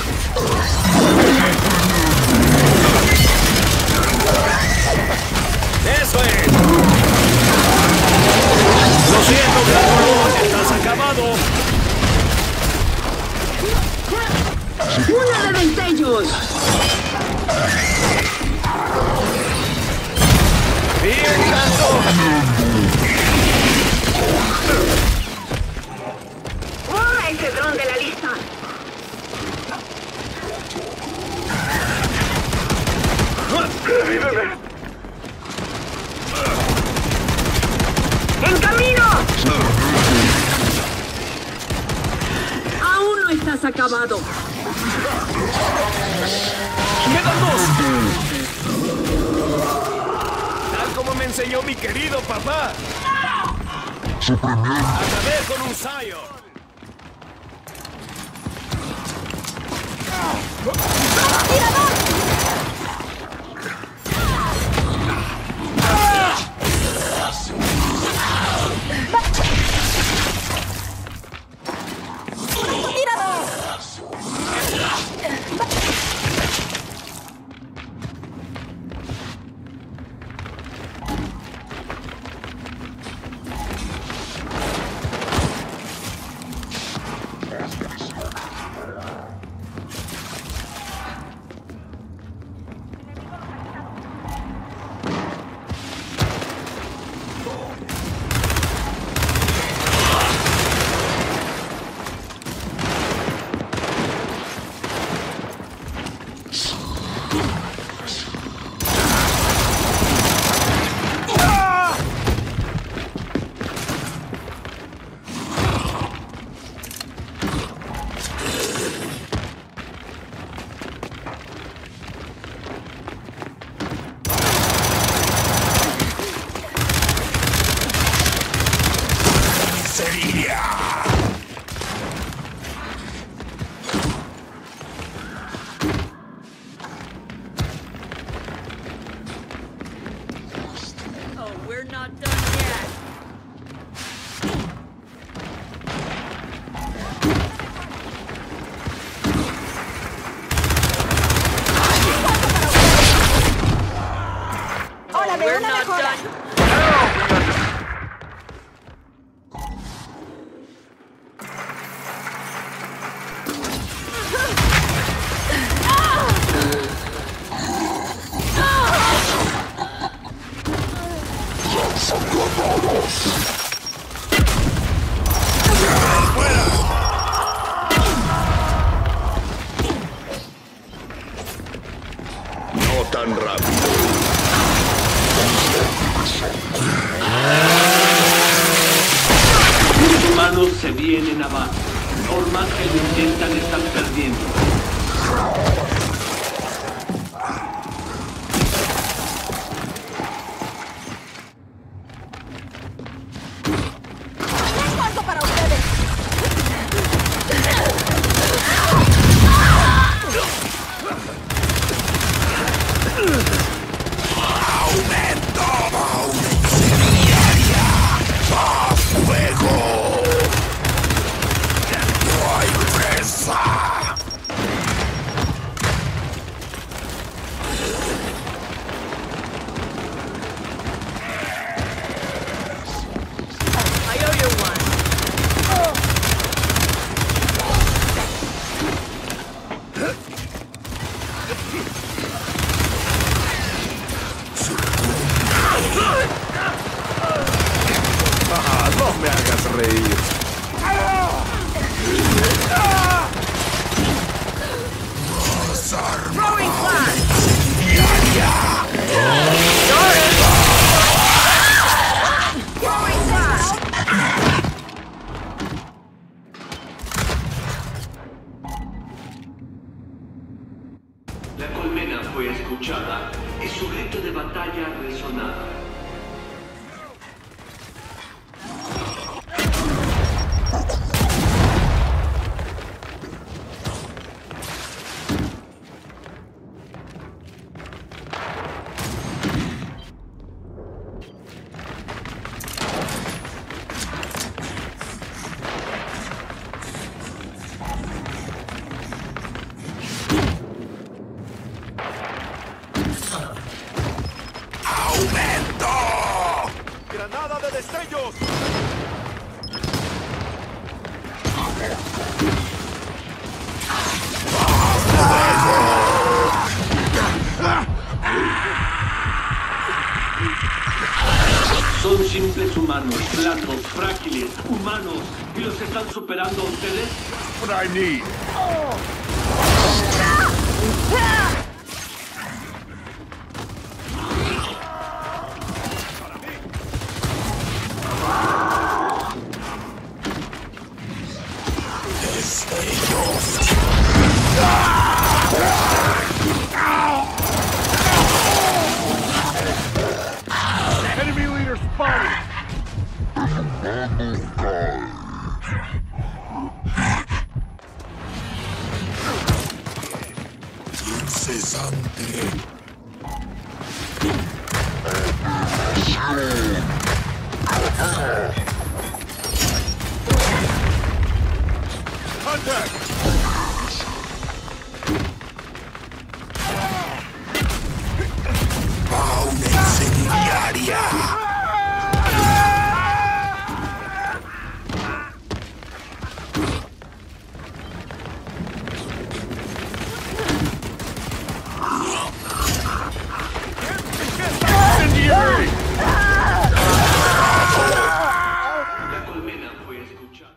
¡Eso es! ¡Lo siento, Gránulo! ¡Estás acabado! ¡Una de destellos! ¡Bien, tanto! ¡Borra ese dron de la lista! ¡Revíveme! ¡En camino! Aún no estás acabado. ¡Quedan dos! Tal como me enseñó mi querido papá. Acabé con un Sayo. No tan rápido. Los humanos se vienen abajo. Por más que lo intentan, están perdiendo. No me hagas reír. Throwing flash. Throwing flash. La colmena fue escuchada y su grito de batalla resonaba. Son simples humanos, blandos, frágiles, humanos, y los están superando a ustedes. What I need. Enemy leader spotted. Incesante. Contact. Fauna incendiaria. La colmena fue escuchada.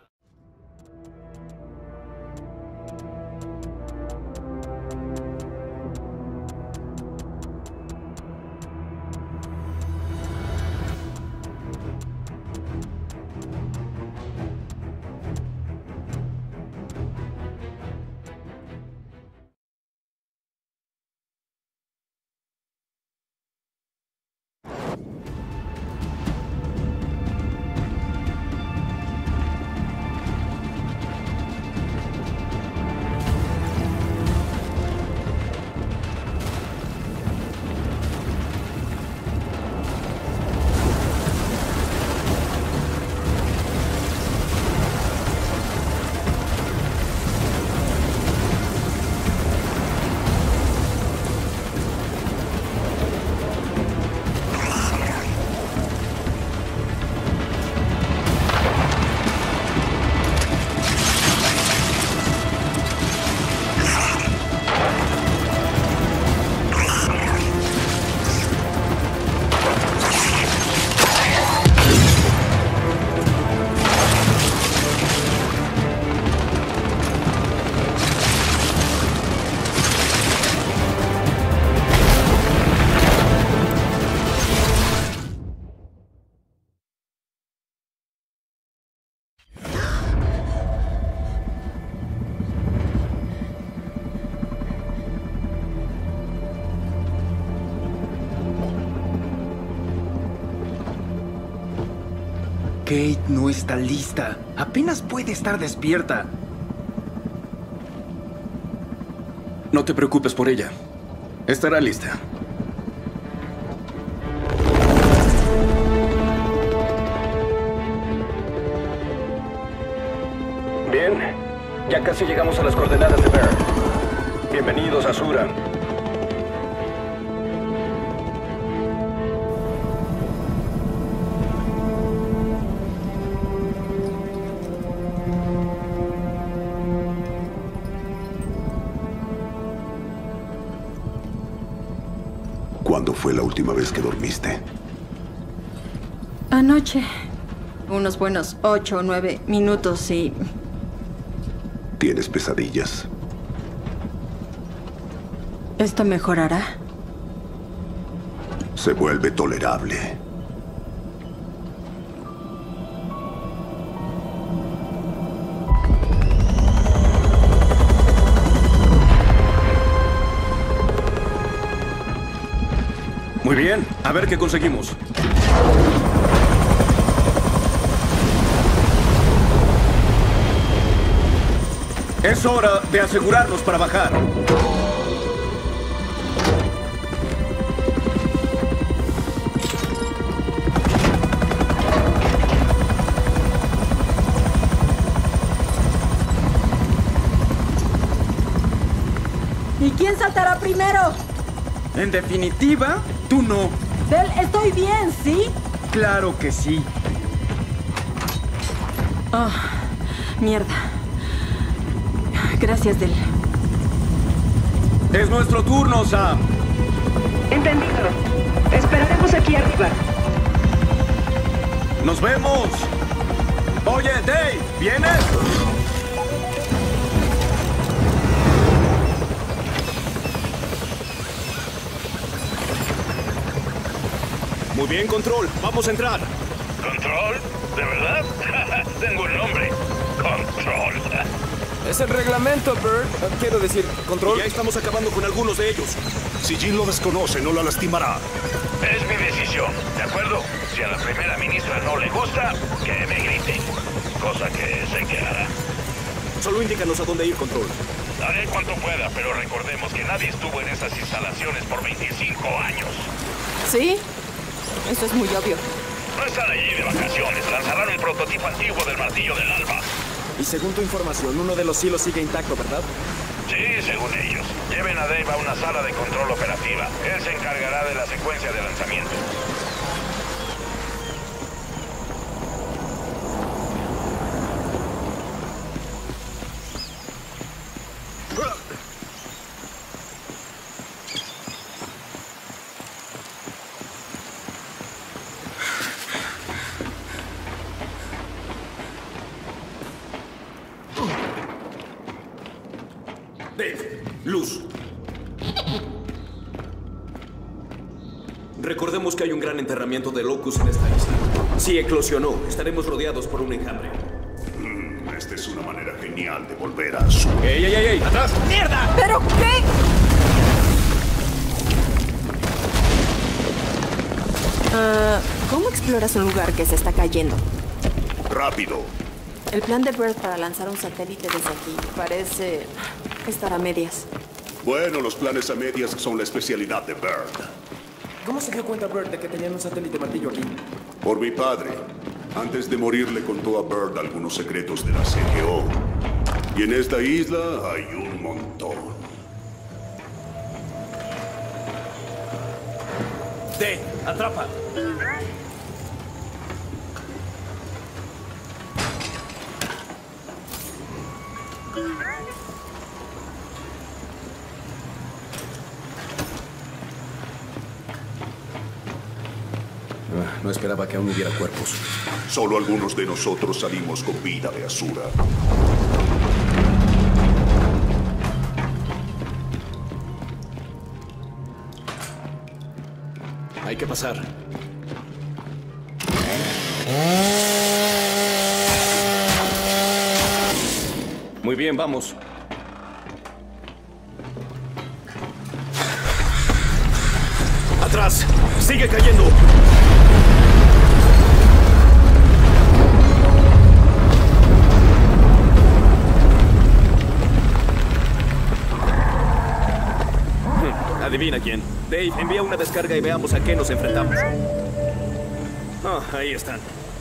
Kate no está lista. Apenas puede estar despierta. No te preocupes por ella. Estará lista. Bien, ya casi llegamos a las coordenadas de Bear. Bienvenidos a Sura. ¿Cuándo fue la última vez que dormiste? Anoche. Unos buenos 8 o 9 minutos y... ¿Tienes pesadillas? ¿Esto mejorará? Se vuelve tolerable. Muy bien, a ver qué conseguimos. Es hora de asegurarnos para bajar. ¿Y quién saltará primero? En definitiva, tú no. Bell, estoy bien, ¿sí? Claro que sí. Oh, mierda. Gracias, Del. Es nuestro turno, Sam. Entendido. Esperaremos aquí arriba. ¡Nos vemos! Oye, Dave, ¿vienes? Muy bien, Control. Vamos a entrar. ¿Control? ¿De verdad? Tengo un nombre. Control. Es el reglamento, Bird. Quiero decir, Control. Ya estamos acabando con algunos de ellos. Si Jill lo desconoce, no la lastimará. Es mi decisión, ¿de acuerdo? Si a la primera ministra no le gusta, que me grite. Cosa que sé que hará. Solo indícanos a dónde ir, Control. Haré cuanto pueda, pero recordemos que nadie estuvo en esas instalaciones por 25 años. ¿Sí? Eso es muy obvio. No están allí de vacaciones. Lanzarán un prototipo antiguo del martillo del alba. Y según tu información, uno de los hilos sigue intacto, ¿verdad? Sí, según ellos. Lleven a Dave a una sala de control operativa. Él se encargará de la secuencia de lanzamiento. Dave, luz. Recordemos que hay un gran enterramiento de Locust en esta isla. Si eclosionó, estaremos rodeados por un enjambre. Esta es una manera genial de volver a su... ¡Ey, ey, ey, ey! ¡Atrás! ¡Mierda! ¿Pero qué? ¿Cómo exploras un lugar que se está cayendo? Rápido. El plan de Bird para lanzar un satélite desde aquí parece estar a medias. Bueno, los planes a medias son la especialidad de Bird. ¿Cómo se dio cuenta Bird de que tenían un satélite martillo aquí? Por mi padre. Antes de morir le contó a Bird algunos secretos de la CGO. Y en esta isla hay un montón. Dave, atrapa. No esperaba que aún hubiera cuerpos. Solo algunos de nosotros salimos con vida de Asura. Hay que pasar. Muy bien, vamos. ¡Atrás! ¡Sigue cayendo! Adivina quién. Dave, envía una descarga y veamos a qué nos enfrentamos. Ah, ahí están.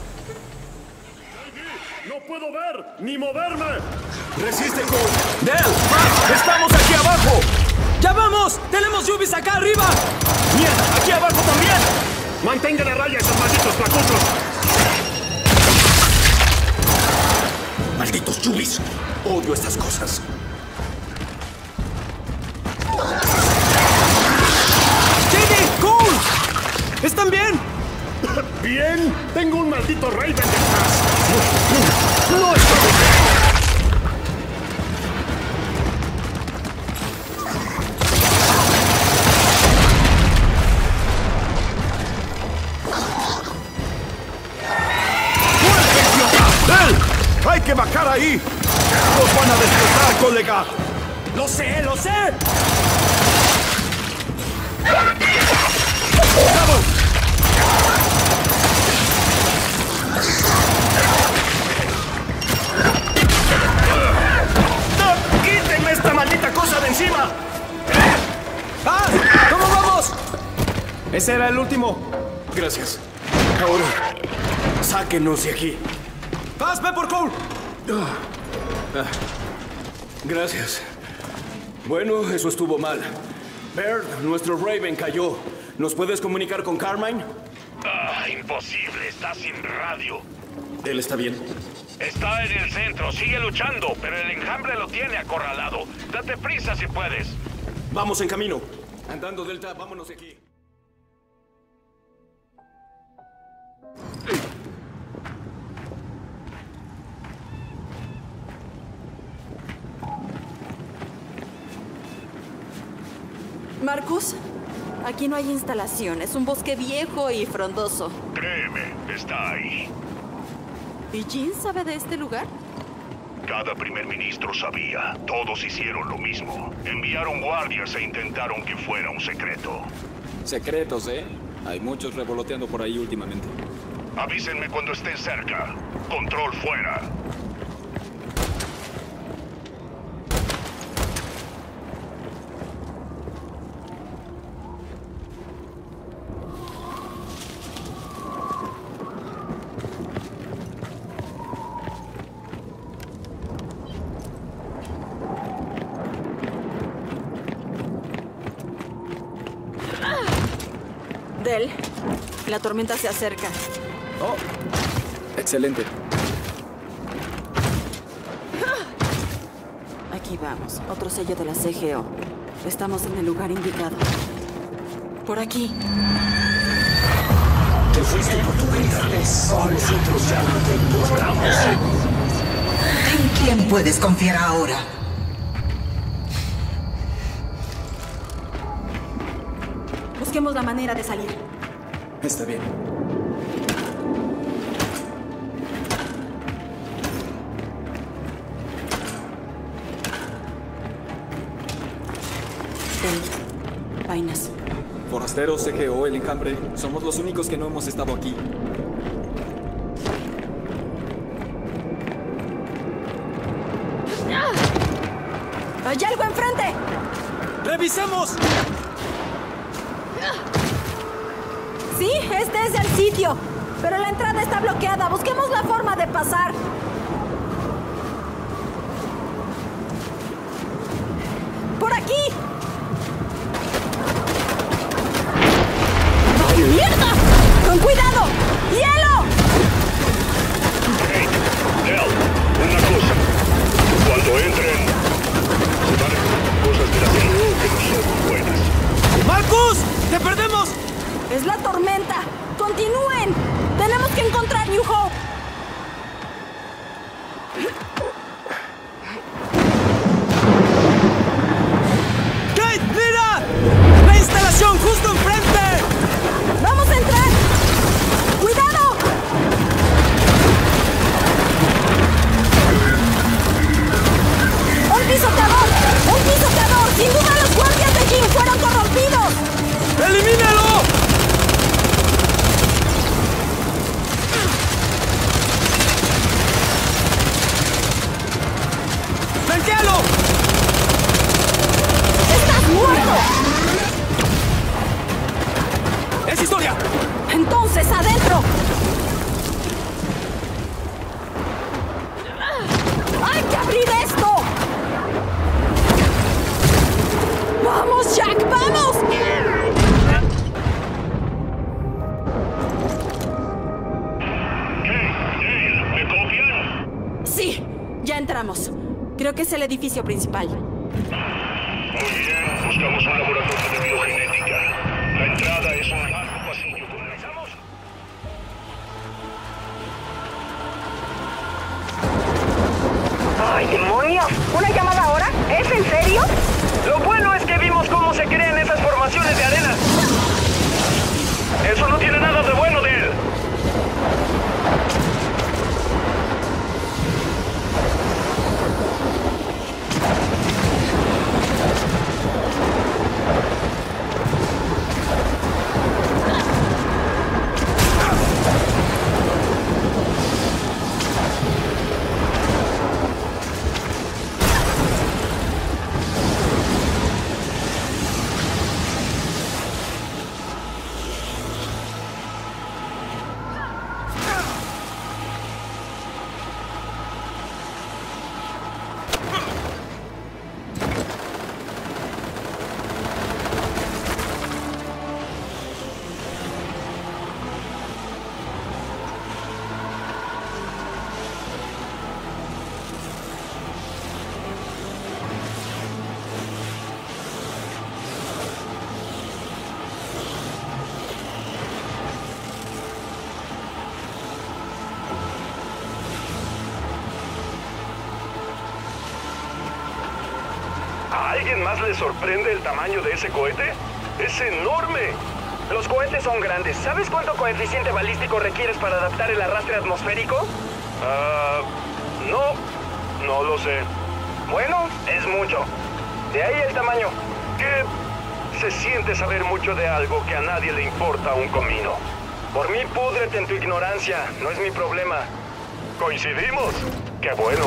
¡No puedo ver ni moverme! ¡Resiste, Cole! ¡Del! ¡Max! ¡Estamos aquí abajo! ¡Ya vamos! ¡Tenemos Yubis acá arriba! ¡Mierda! ¡Aquí abajo también! ¡Mantengan a raya esos malditos placuchos! ¡Malditos Yubis! Odio estas cosas. ¡Cole! ¿Están bien? ¡Bien! ¡Tengo un maldito Raven detrás! ¡No estoy bien! ¡Del! ¡Hay que bajar ahí! ¡Nos van a destrozar, colega! ¡Lo sé, lo sé! ¡Vamos! ¡No! ¡Quítenme esta maldita cosa de encima! ¡Ah! ¿Cómo vamos? Ese era el último. Gracias. Ahora, sáquenos de aquí. ¡Vas, ve por Cole! Gracias. Bueno, eso estuvo mal. Bird, nuestro Raven cayó. ¿Nos puedes comunicar con Carmine? Ah, imposible. Está sin radio. ¿Él está bien? Está en el centro, sigue luchando, pero el enjambre lo tiene acorralado. Date prisa si puedes. Vamos en camino. Andando, Delta, vámonos de aquí. Marcus, aquí no hay instalación. Es un bosque viejo y frondoso. Créeme, está ahí. ¿Y Jean sabe de este lugar? Cada primer ministro sabía. Todos hicieron lo mismo. Enviaron guardias e intentaron que fuera un secreto. Secretos, ¿eh? Hay muchos revoloteando por ahí últimamente. Avísenme cuando estén cerca. Control fuera. Del, la tormenta se acerca. Oh, excelente. Aquí vamos, otro sello de la CGO. Estamos en el lugar indicado. Por aquí. Te fuiste por tu vida. Nosotros ya no te importamos. ¿En quién puedes confiar ahora? Busquemos la manera de salir. Está bien. Vainas. Forasteros, CGO, el enjambre. Somos los únicos que no hemos estado aquí. ¡Hay algo enfrente! ¡Revisemos! Sí, este es el sitio. Pero la entrada está bloqueada. Busquemos la forma de pasar. ¡Por aquí! ¡Ay, mierda! ¡Con cuidado! ¡Hielo! Hey, Del, una cosa. Cuando entren, se van a encontrar cosas de la CGO que no son buenas. ¡Marcus! ¡Te perdemos! ¡Es la tormenta! ¡Continúen! ¡Tenemos que encontrar New Hope! ¡Kate, mira! ¡La instalación justo enfrente! ¡Vamos a entrar! ¡Cuidado! ¡Un pisoteador! ¡Un pisoteador! ¡Sin duda los guardias de Jin fueron corrompidos! ¡Elimínalo! ¡Flanquéalo! ¡Estás muerto! ¡Es historia! ¡Entonces, adentro! ¡Hay que abrir esto! ¡Vamos, Jack! ¡Vamos! ¿Me copian? Sí, ya entramos. Creo que es el edificio principal. Muy bien, buscamos un laboratorio de biogenética. La entrada es un largo pasillo. ¿Comenzamos? ¡Ay, demonios! ¿Una llamada ahora? ¿Es en serio? Lo bueno es que vimos cómo se crean esas formaciones de arena. Eso no tiene nada de bueno de él. ¿Alguien más le sorprende el tamaño de ese cohete? ¡Es enorme! Los cohetes son grandes. ¿Sabes cuánto coeficiente balístico requieres para adaptar el arrastre atmosférico? No lo sé. Bueno, es mucho. De ahí el tamaño. ¿Qué se siente saber mucho de algo que a nadie le importa un comino? Por mí, púdrete en tu ignorancia. No es mi problema. ¿Coincidimos? ¡Qué bueno!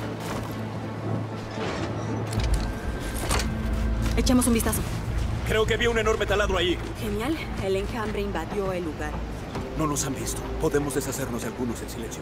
Echemos un vistazo. Creo que vi un enorme taladro ahí. Genial. El enjambre invadió el lugar. No nos han visto. Podemos deshacernos de algunos en silencio.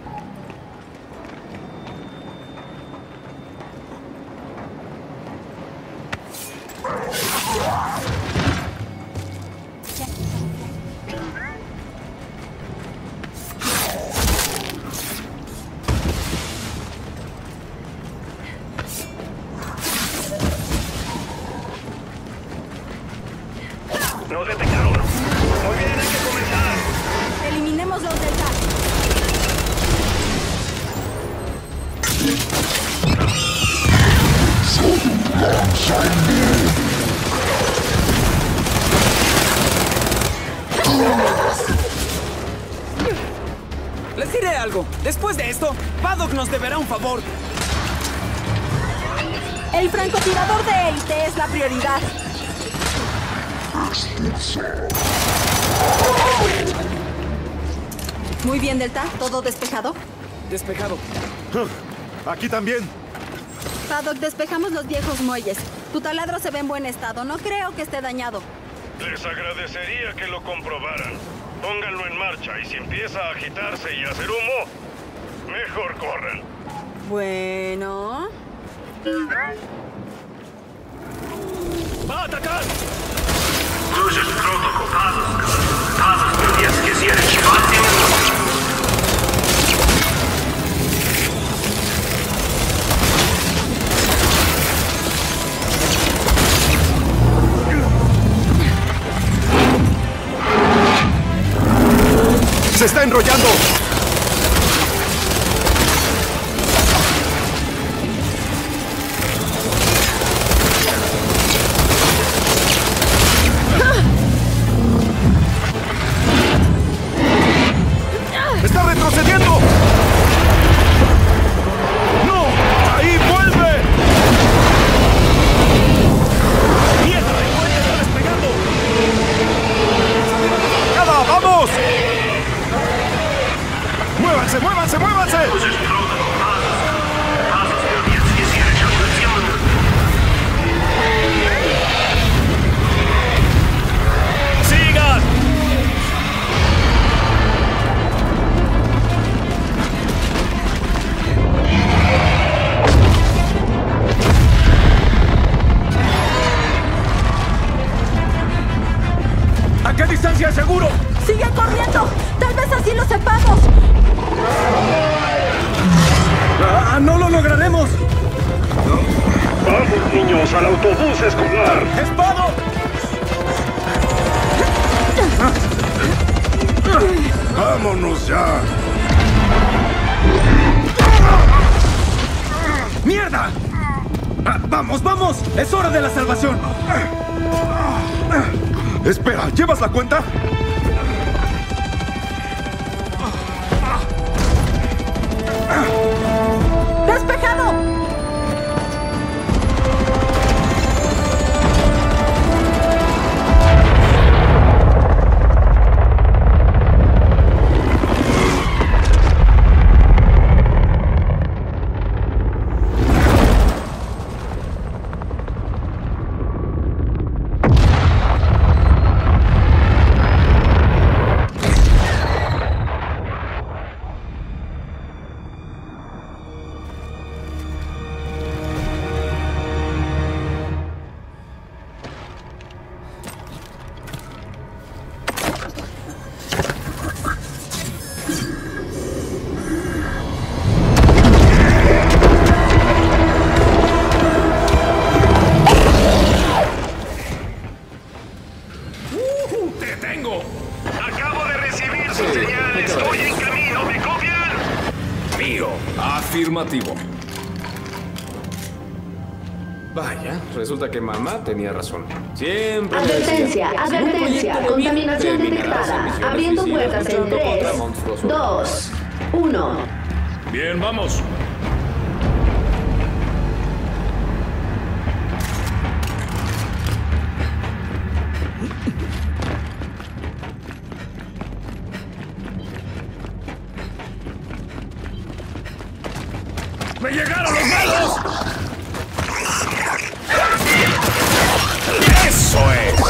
¡Nos detectaron! Muy bien, hay que comenzar. Eliminemos los del TAC. Les diré algo. Después de esto, Paddock nos deberá un favor. El francotirador de élite es la prioridad. Muy bien, Delta. ¿Todo despejado? Despejado. Aquí también. Paddock, despejamos los viejos muelles. Tu taladro se ve en buen estado. No creo que esté dañado. Les agradecería que lo comprobaran. Pónganlo en marcha y si empieza a agitarse y a hacer humo, mejor corran. Bueno. ¡Va a atacar! ¡Se está enrollando! ¡Está retrocediendo! ¡No! ¡Ahí vuelve! ¡Mierda! ¡El cohete está despegando! ¡Cada! ¡Vamos! ¡Muévanse, muévanse, muévanse! ¡Sigan! ¿A qué distancia es seguro? ¡Sigue corriendo! ¡Tal vez así lo sepamos! ¡No lo lograremos! ¡Vamos, niños, al autobús escolar! ¡Espado! ¡Vámonos ya! ¡Mierda! ¡Vamos, vamos! ¡Es hora de la salvación! Espera, ¿llevas la cuenta? ¡Despejado! Afirmativo. Vaya, resulta que mamá tenía razón. Siempre. Advertencia, advertencia. Contaminación detectada. Abriendo puertas en 3, 2, 1. Bien, vamos. ¡Me llegaron los malos! ¡Eso es!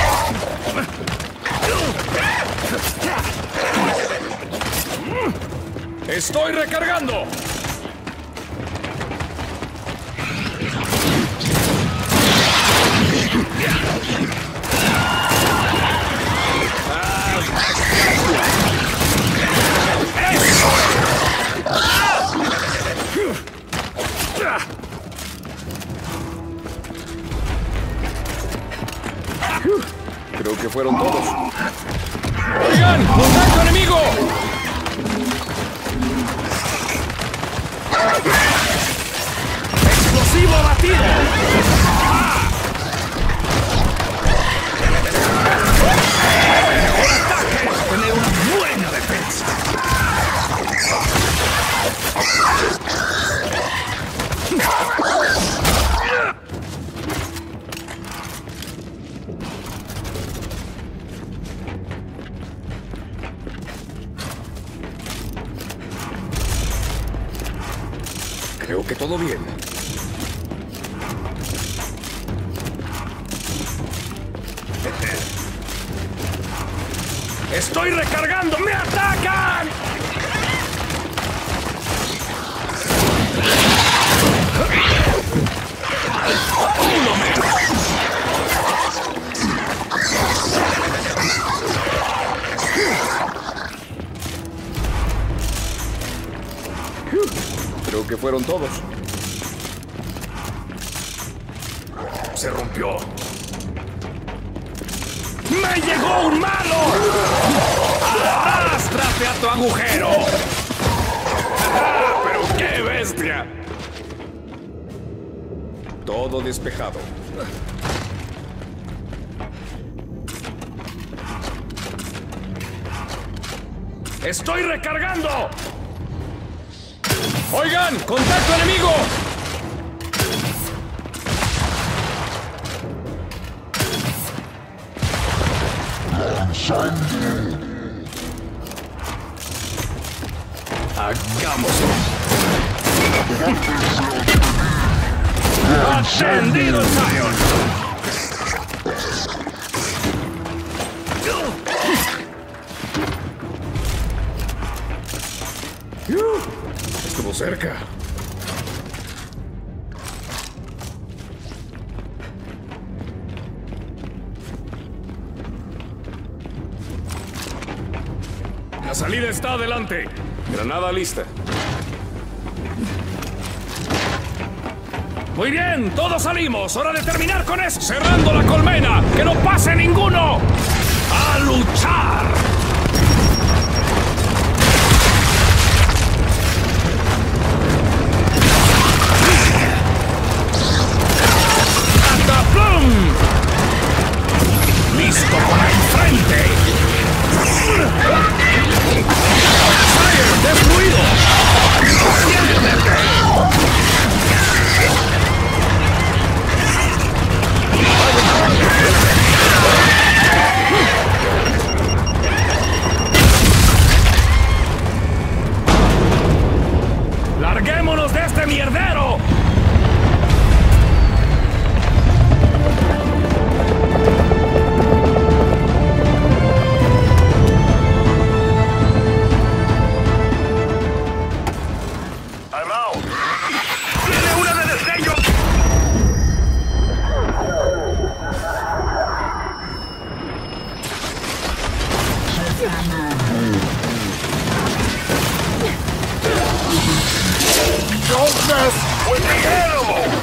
¡Estoy recargando! Creo que fueron todos. ¡Oigan! ¡Contacto enemigo! ¡Explosivo abatido! El mejor ataque es tener una buena defensa. Creo que todo bien. ¡Estoy recargando! ¡Me atacan! ¡Uno menos! Creo que fueron todos. Se rompió. ¡Me llegó un malo! ¡Arrástrate a tu agujero! ¡Pero qué bestia! Todo despejado. ¡Estoy recargando! ¡Oigan! ¡Contacto enemigo! ¡Hagámoslo! ¡Atendido, Zion! Estuvo cerca. La salida está adelante. Granada lista. Muy bien, todos salimos. Hora de terminar con eso. Cerrando la colmena. ¡Que no pase ninguno! ¡A luchar! ¡Cataplum! ¡Listo para el frente! ¡Fire destruido! ¡Larguémonos de este mierdero! Don't mess with the animal!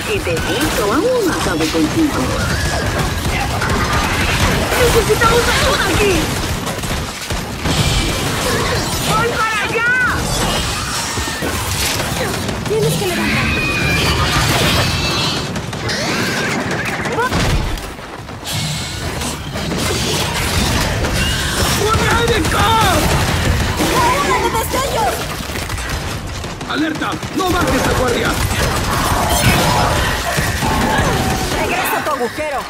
Chiquitecito, aún no acabo contigo. ¡Necesitamos ayuda aquí! ¡Voy para allá! Tienes que levantarte. ¡Una de destellos! ¡Alerta! ¡No bajes la guardia! ¡Regresa a tu agujero!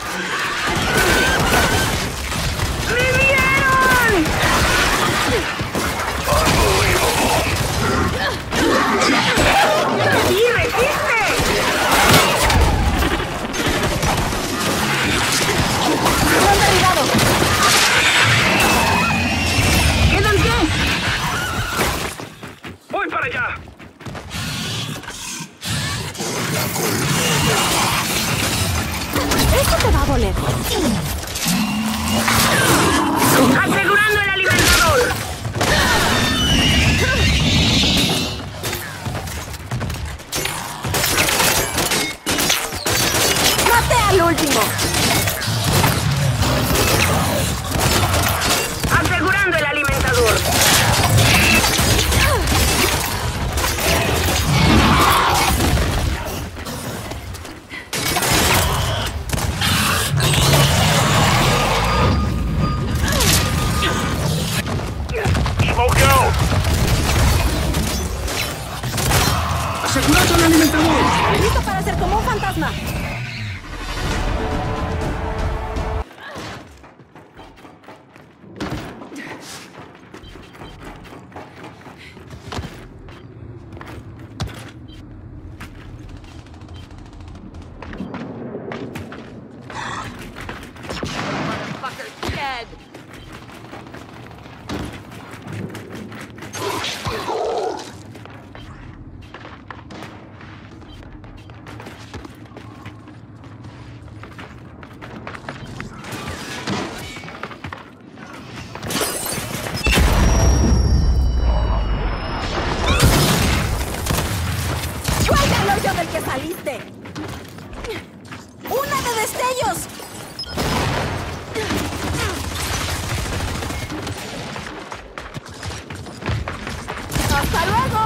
¡Me vieron! ¡Sí, resiste! ¡Lo han derribado! ¿Quedan qué? ¡Voy para allá! ¡Esto te va a doler! ¡Asegurando el alimentador! ¡Mate al último! ¡Asegurando el alimentador! Smoke out! ¡Asegurando el alimentador! ¡Listo para ser como un fantasma! Del que saliste. ¡Una de destellos! ¡Hasta luego!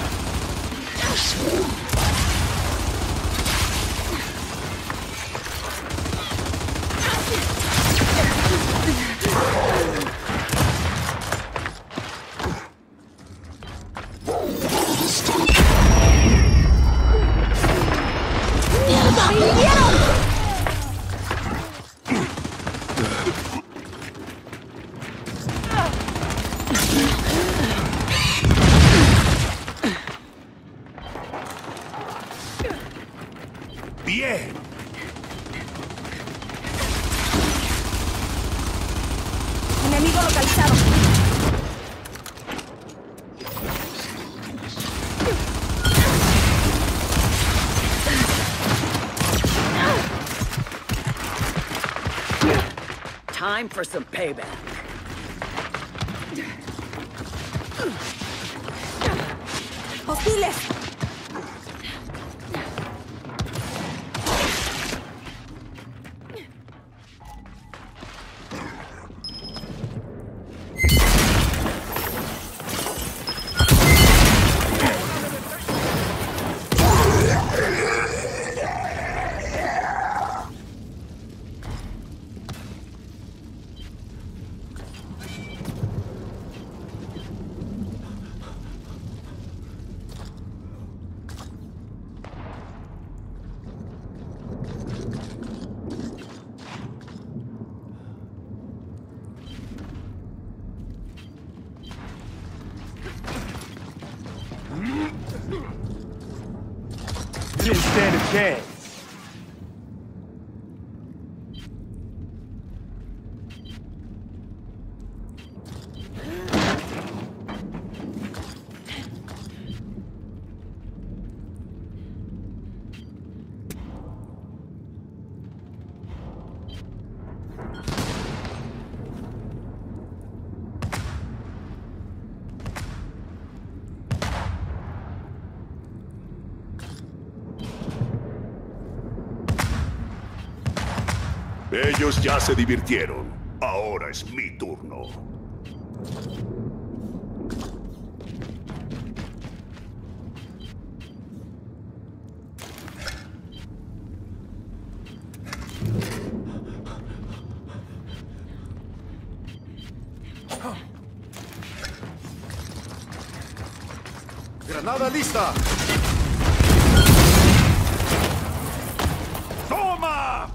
Bien. Enemigo localizado. Time for some payback. ¡Hostiles! Didn't stand a chance. Ellos ya se divirtieron. Ahora es mi turno. ¡Granada lista! ¡Toma!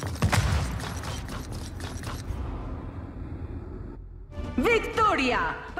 ¡Victoria!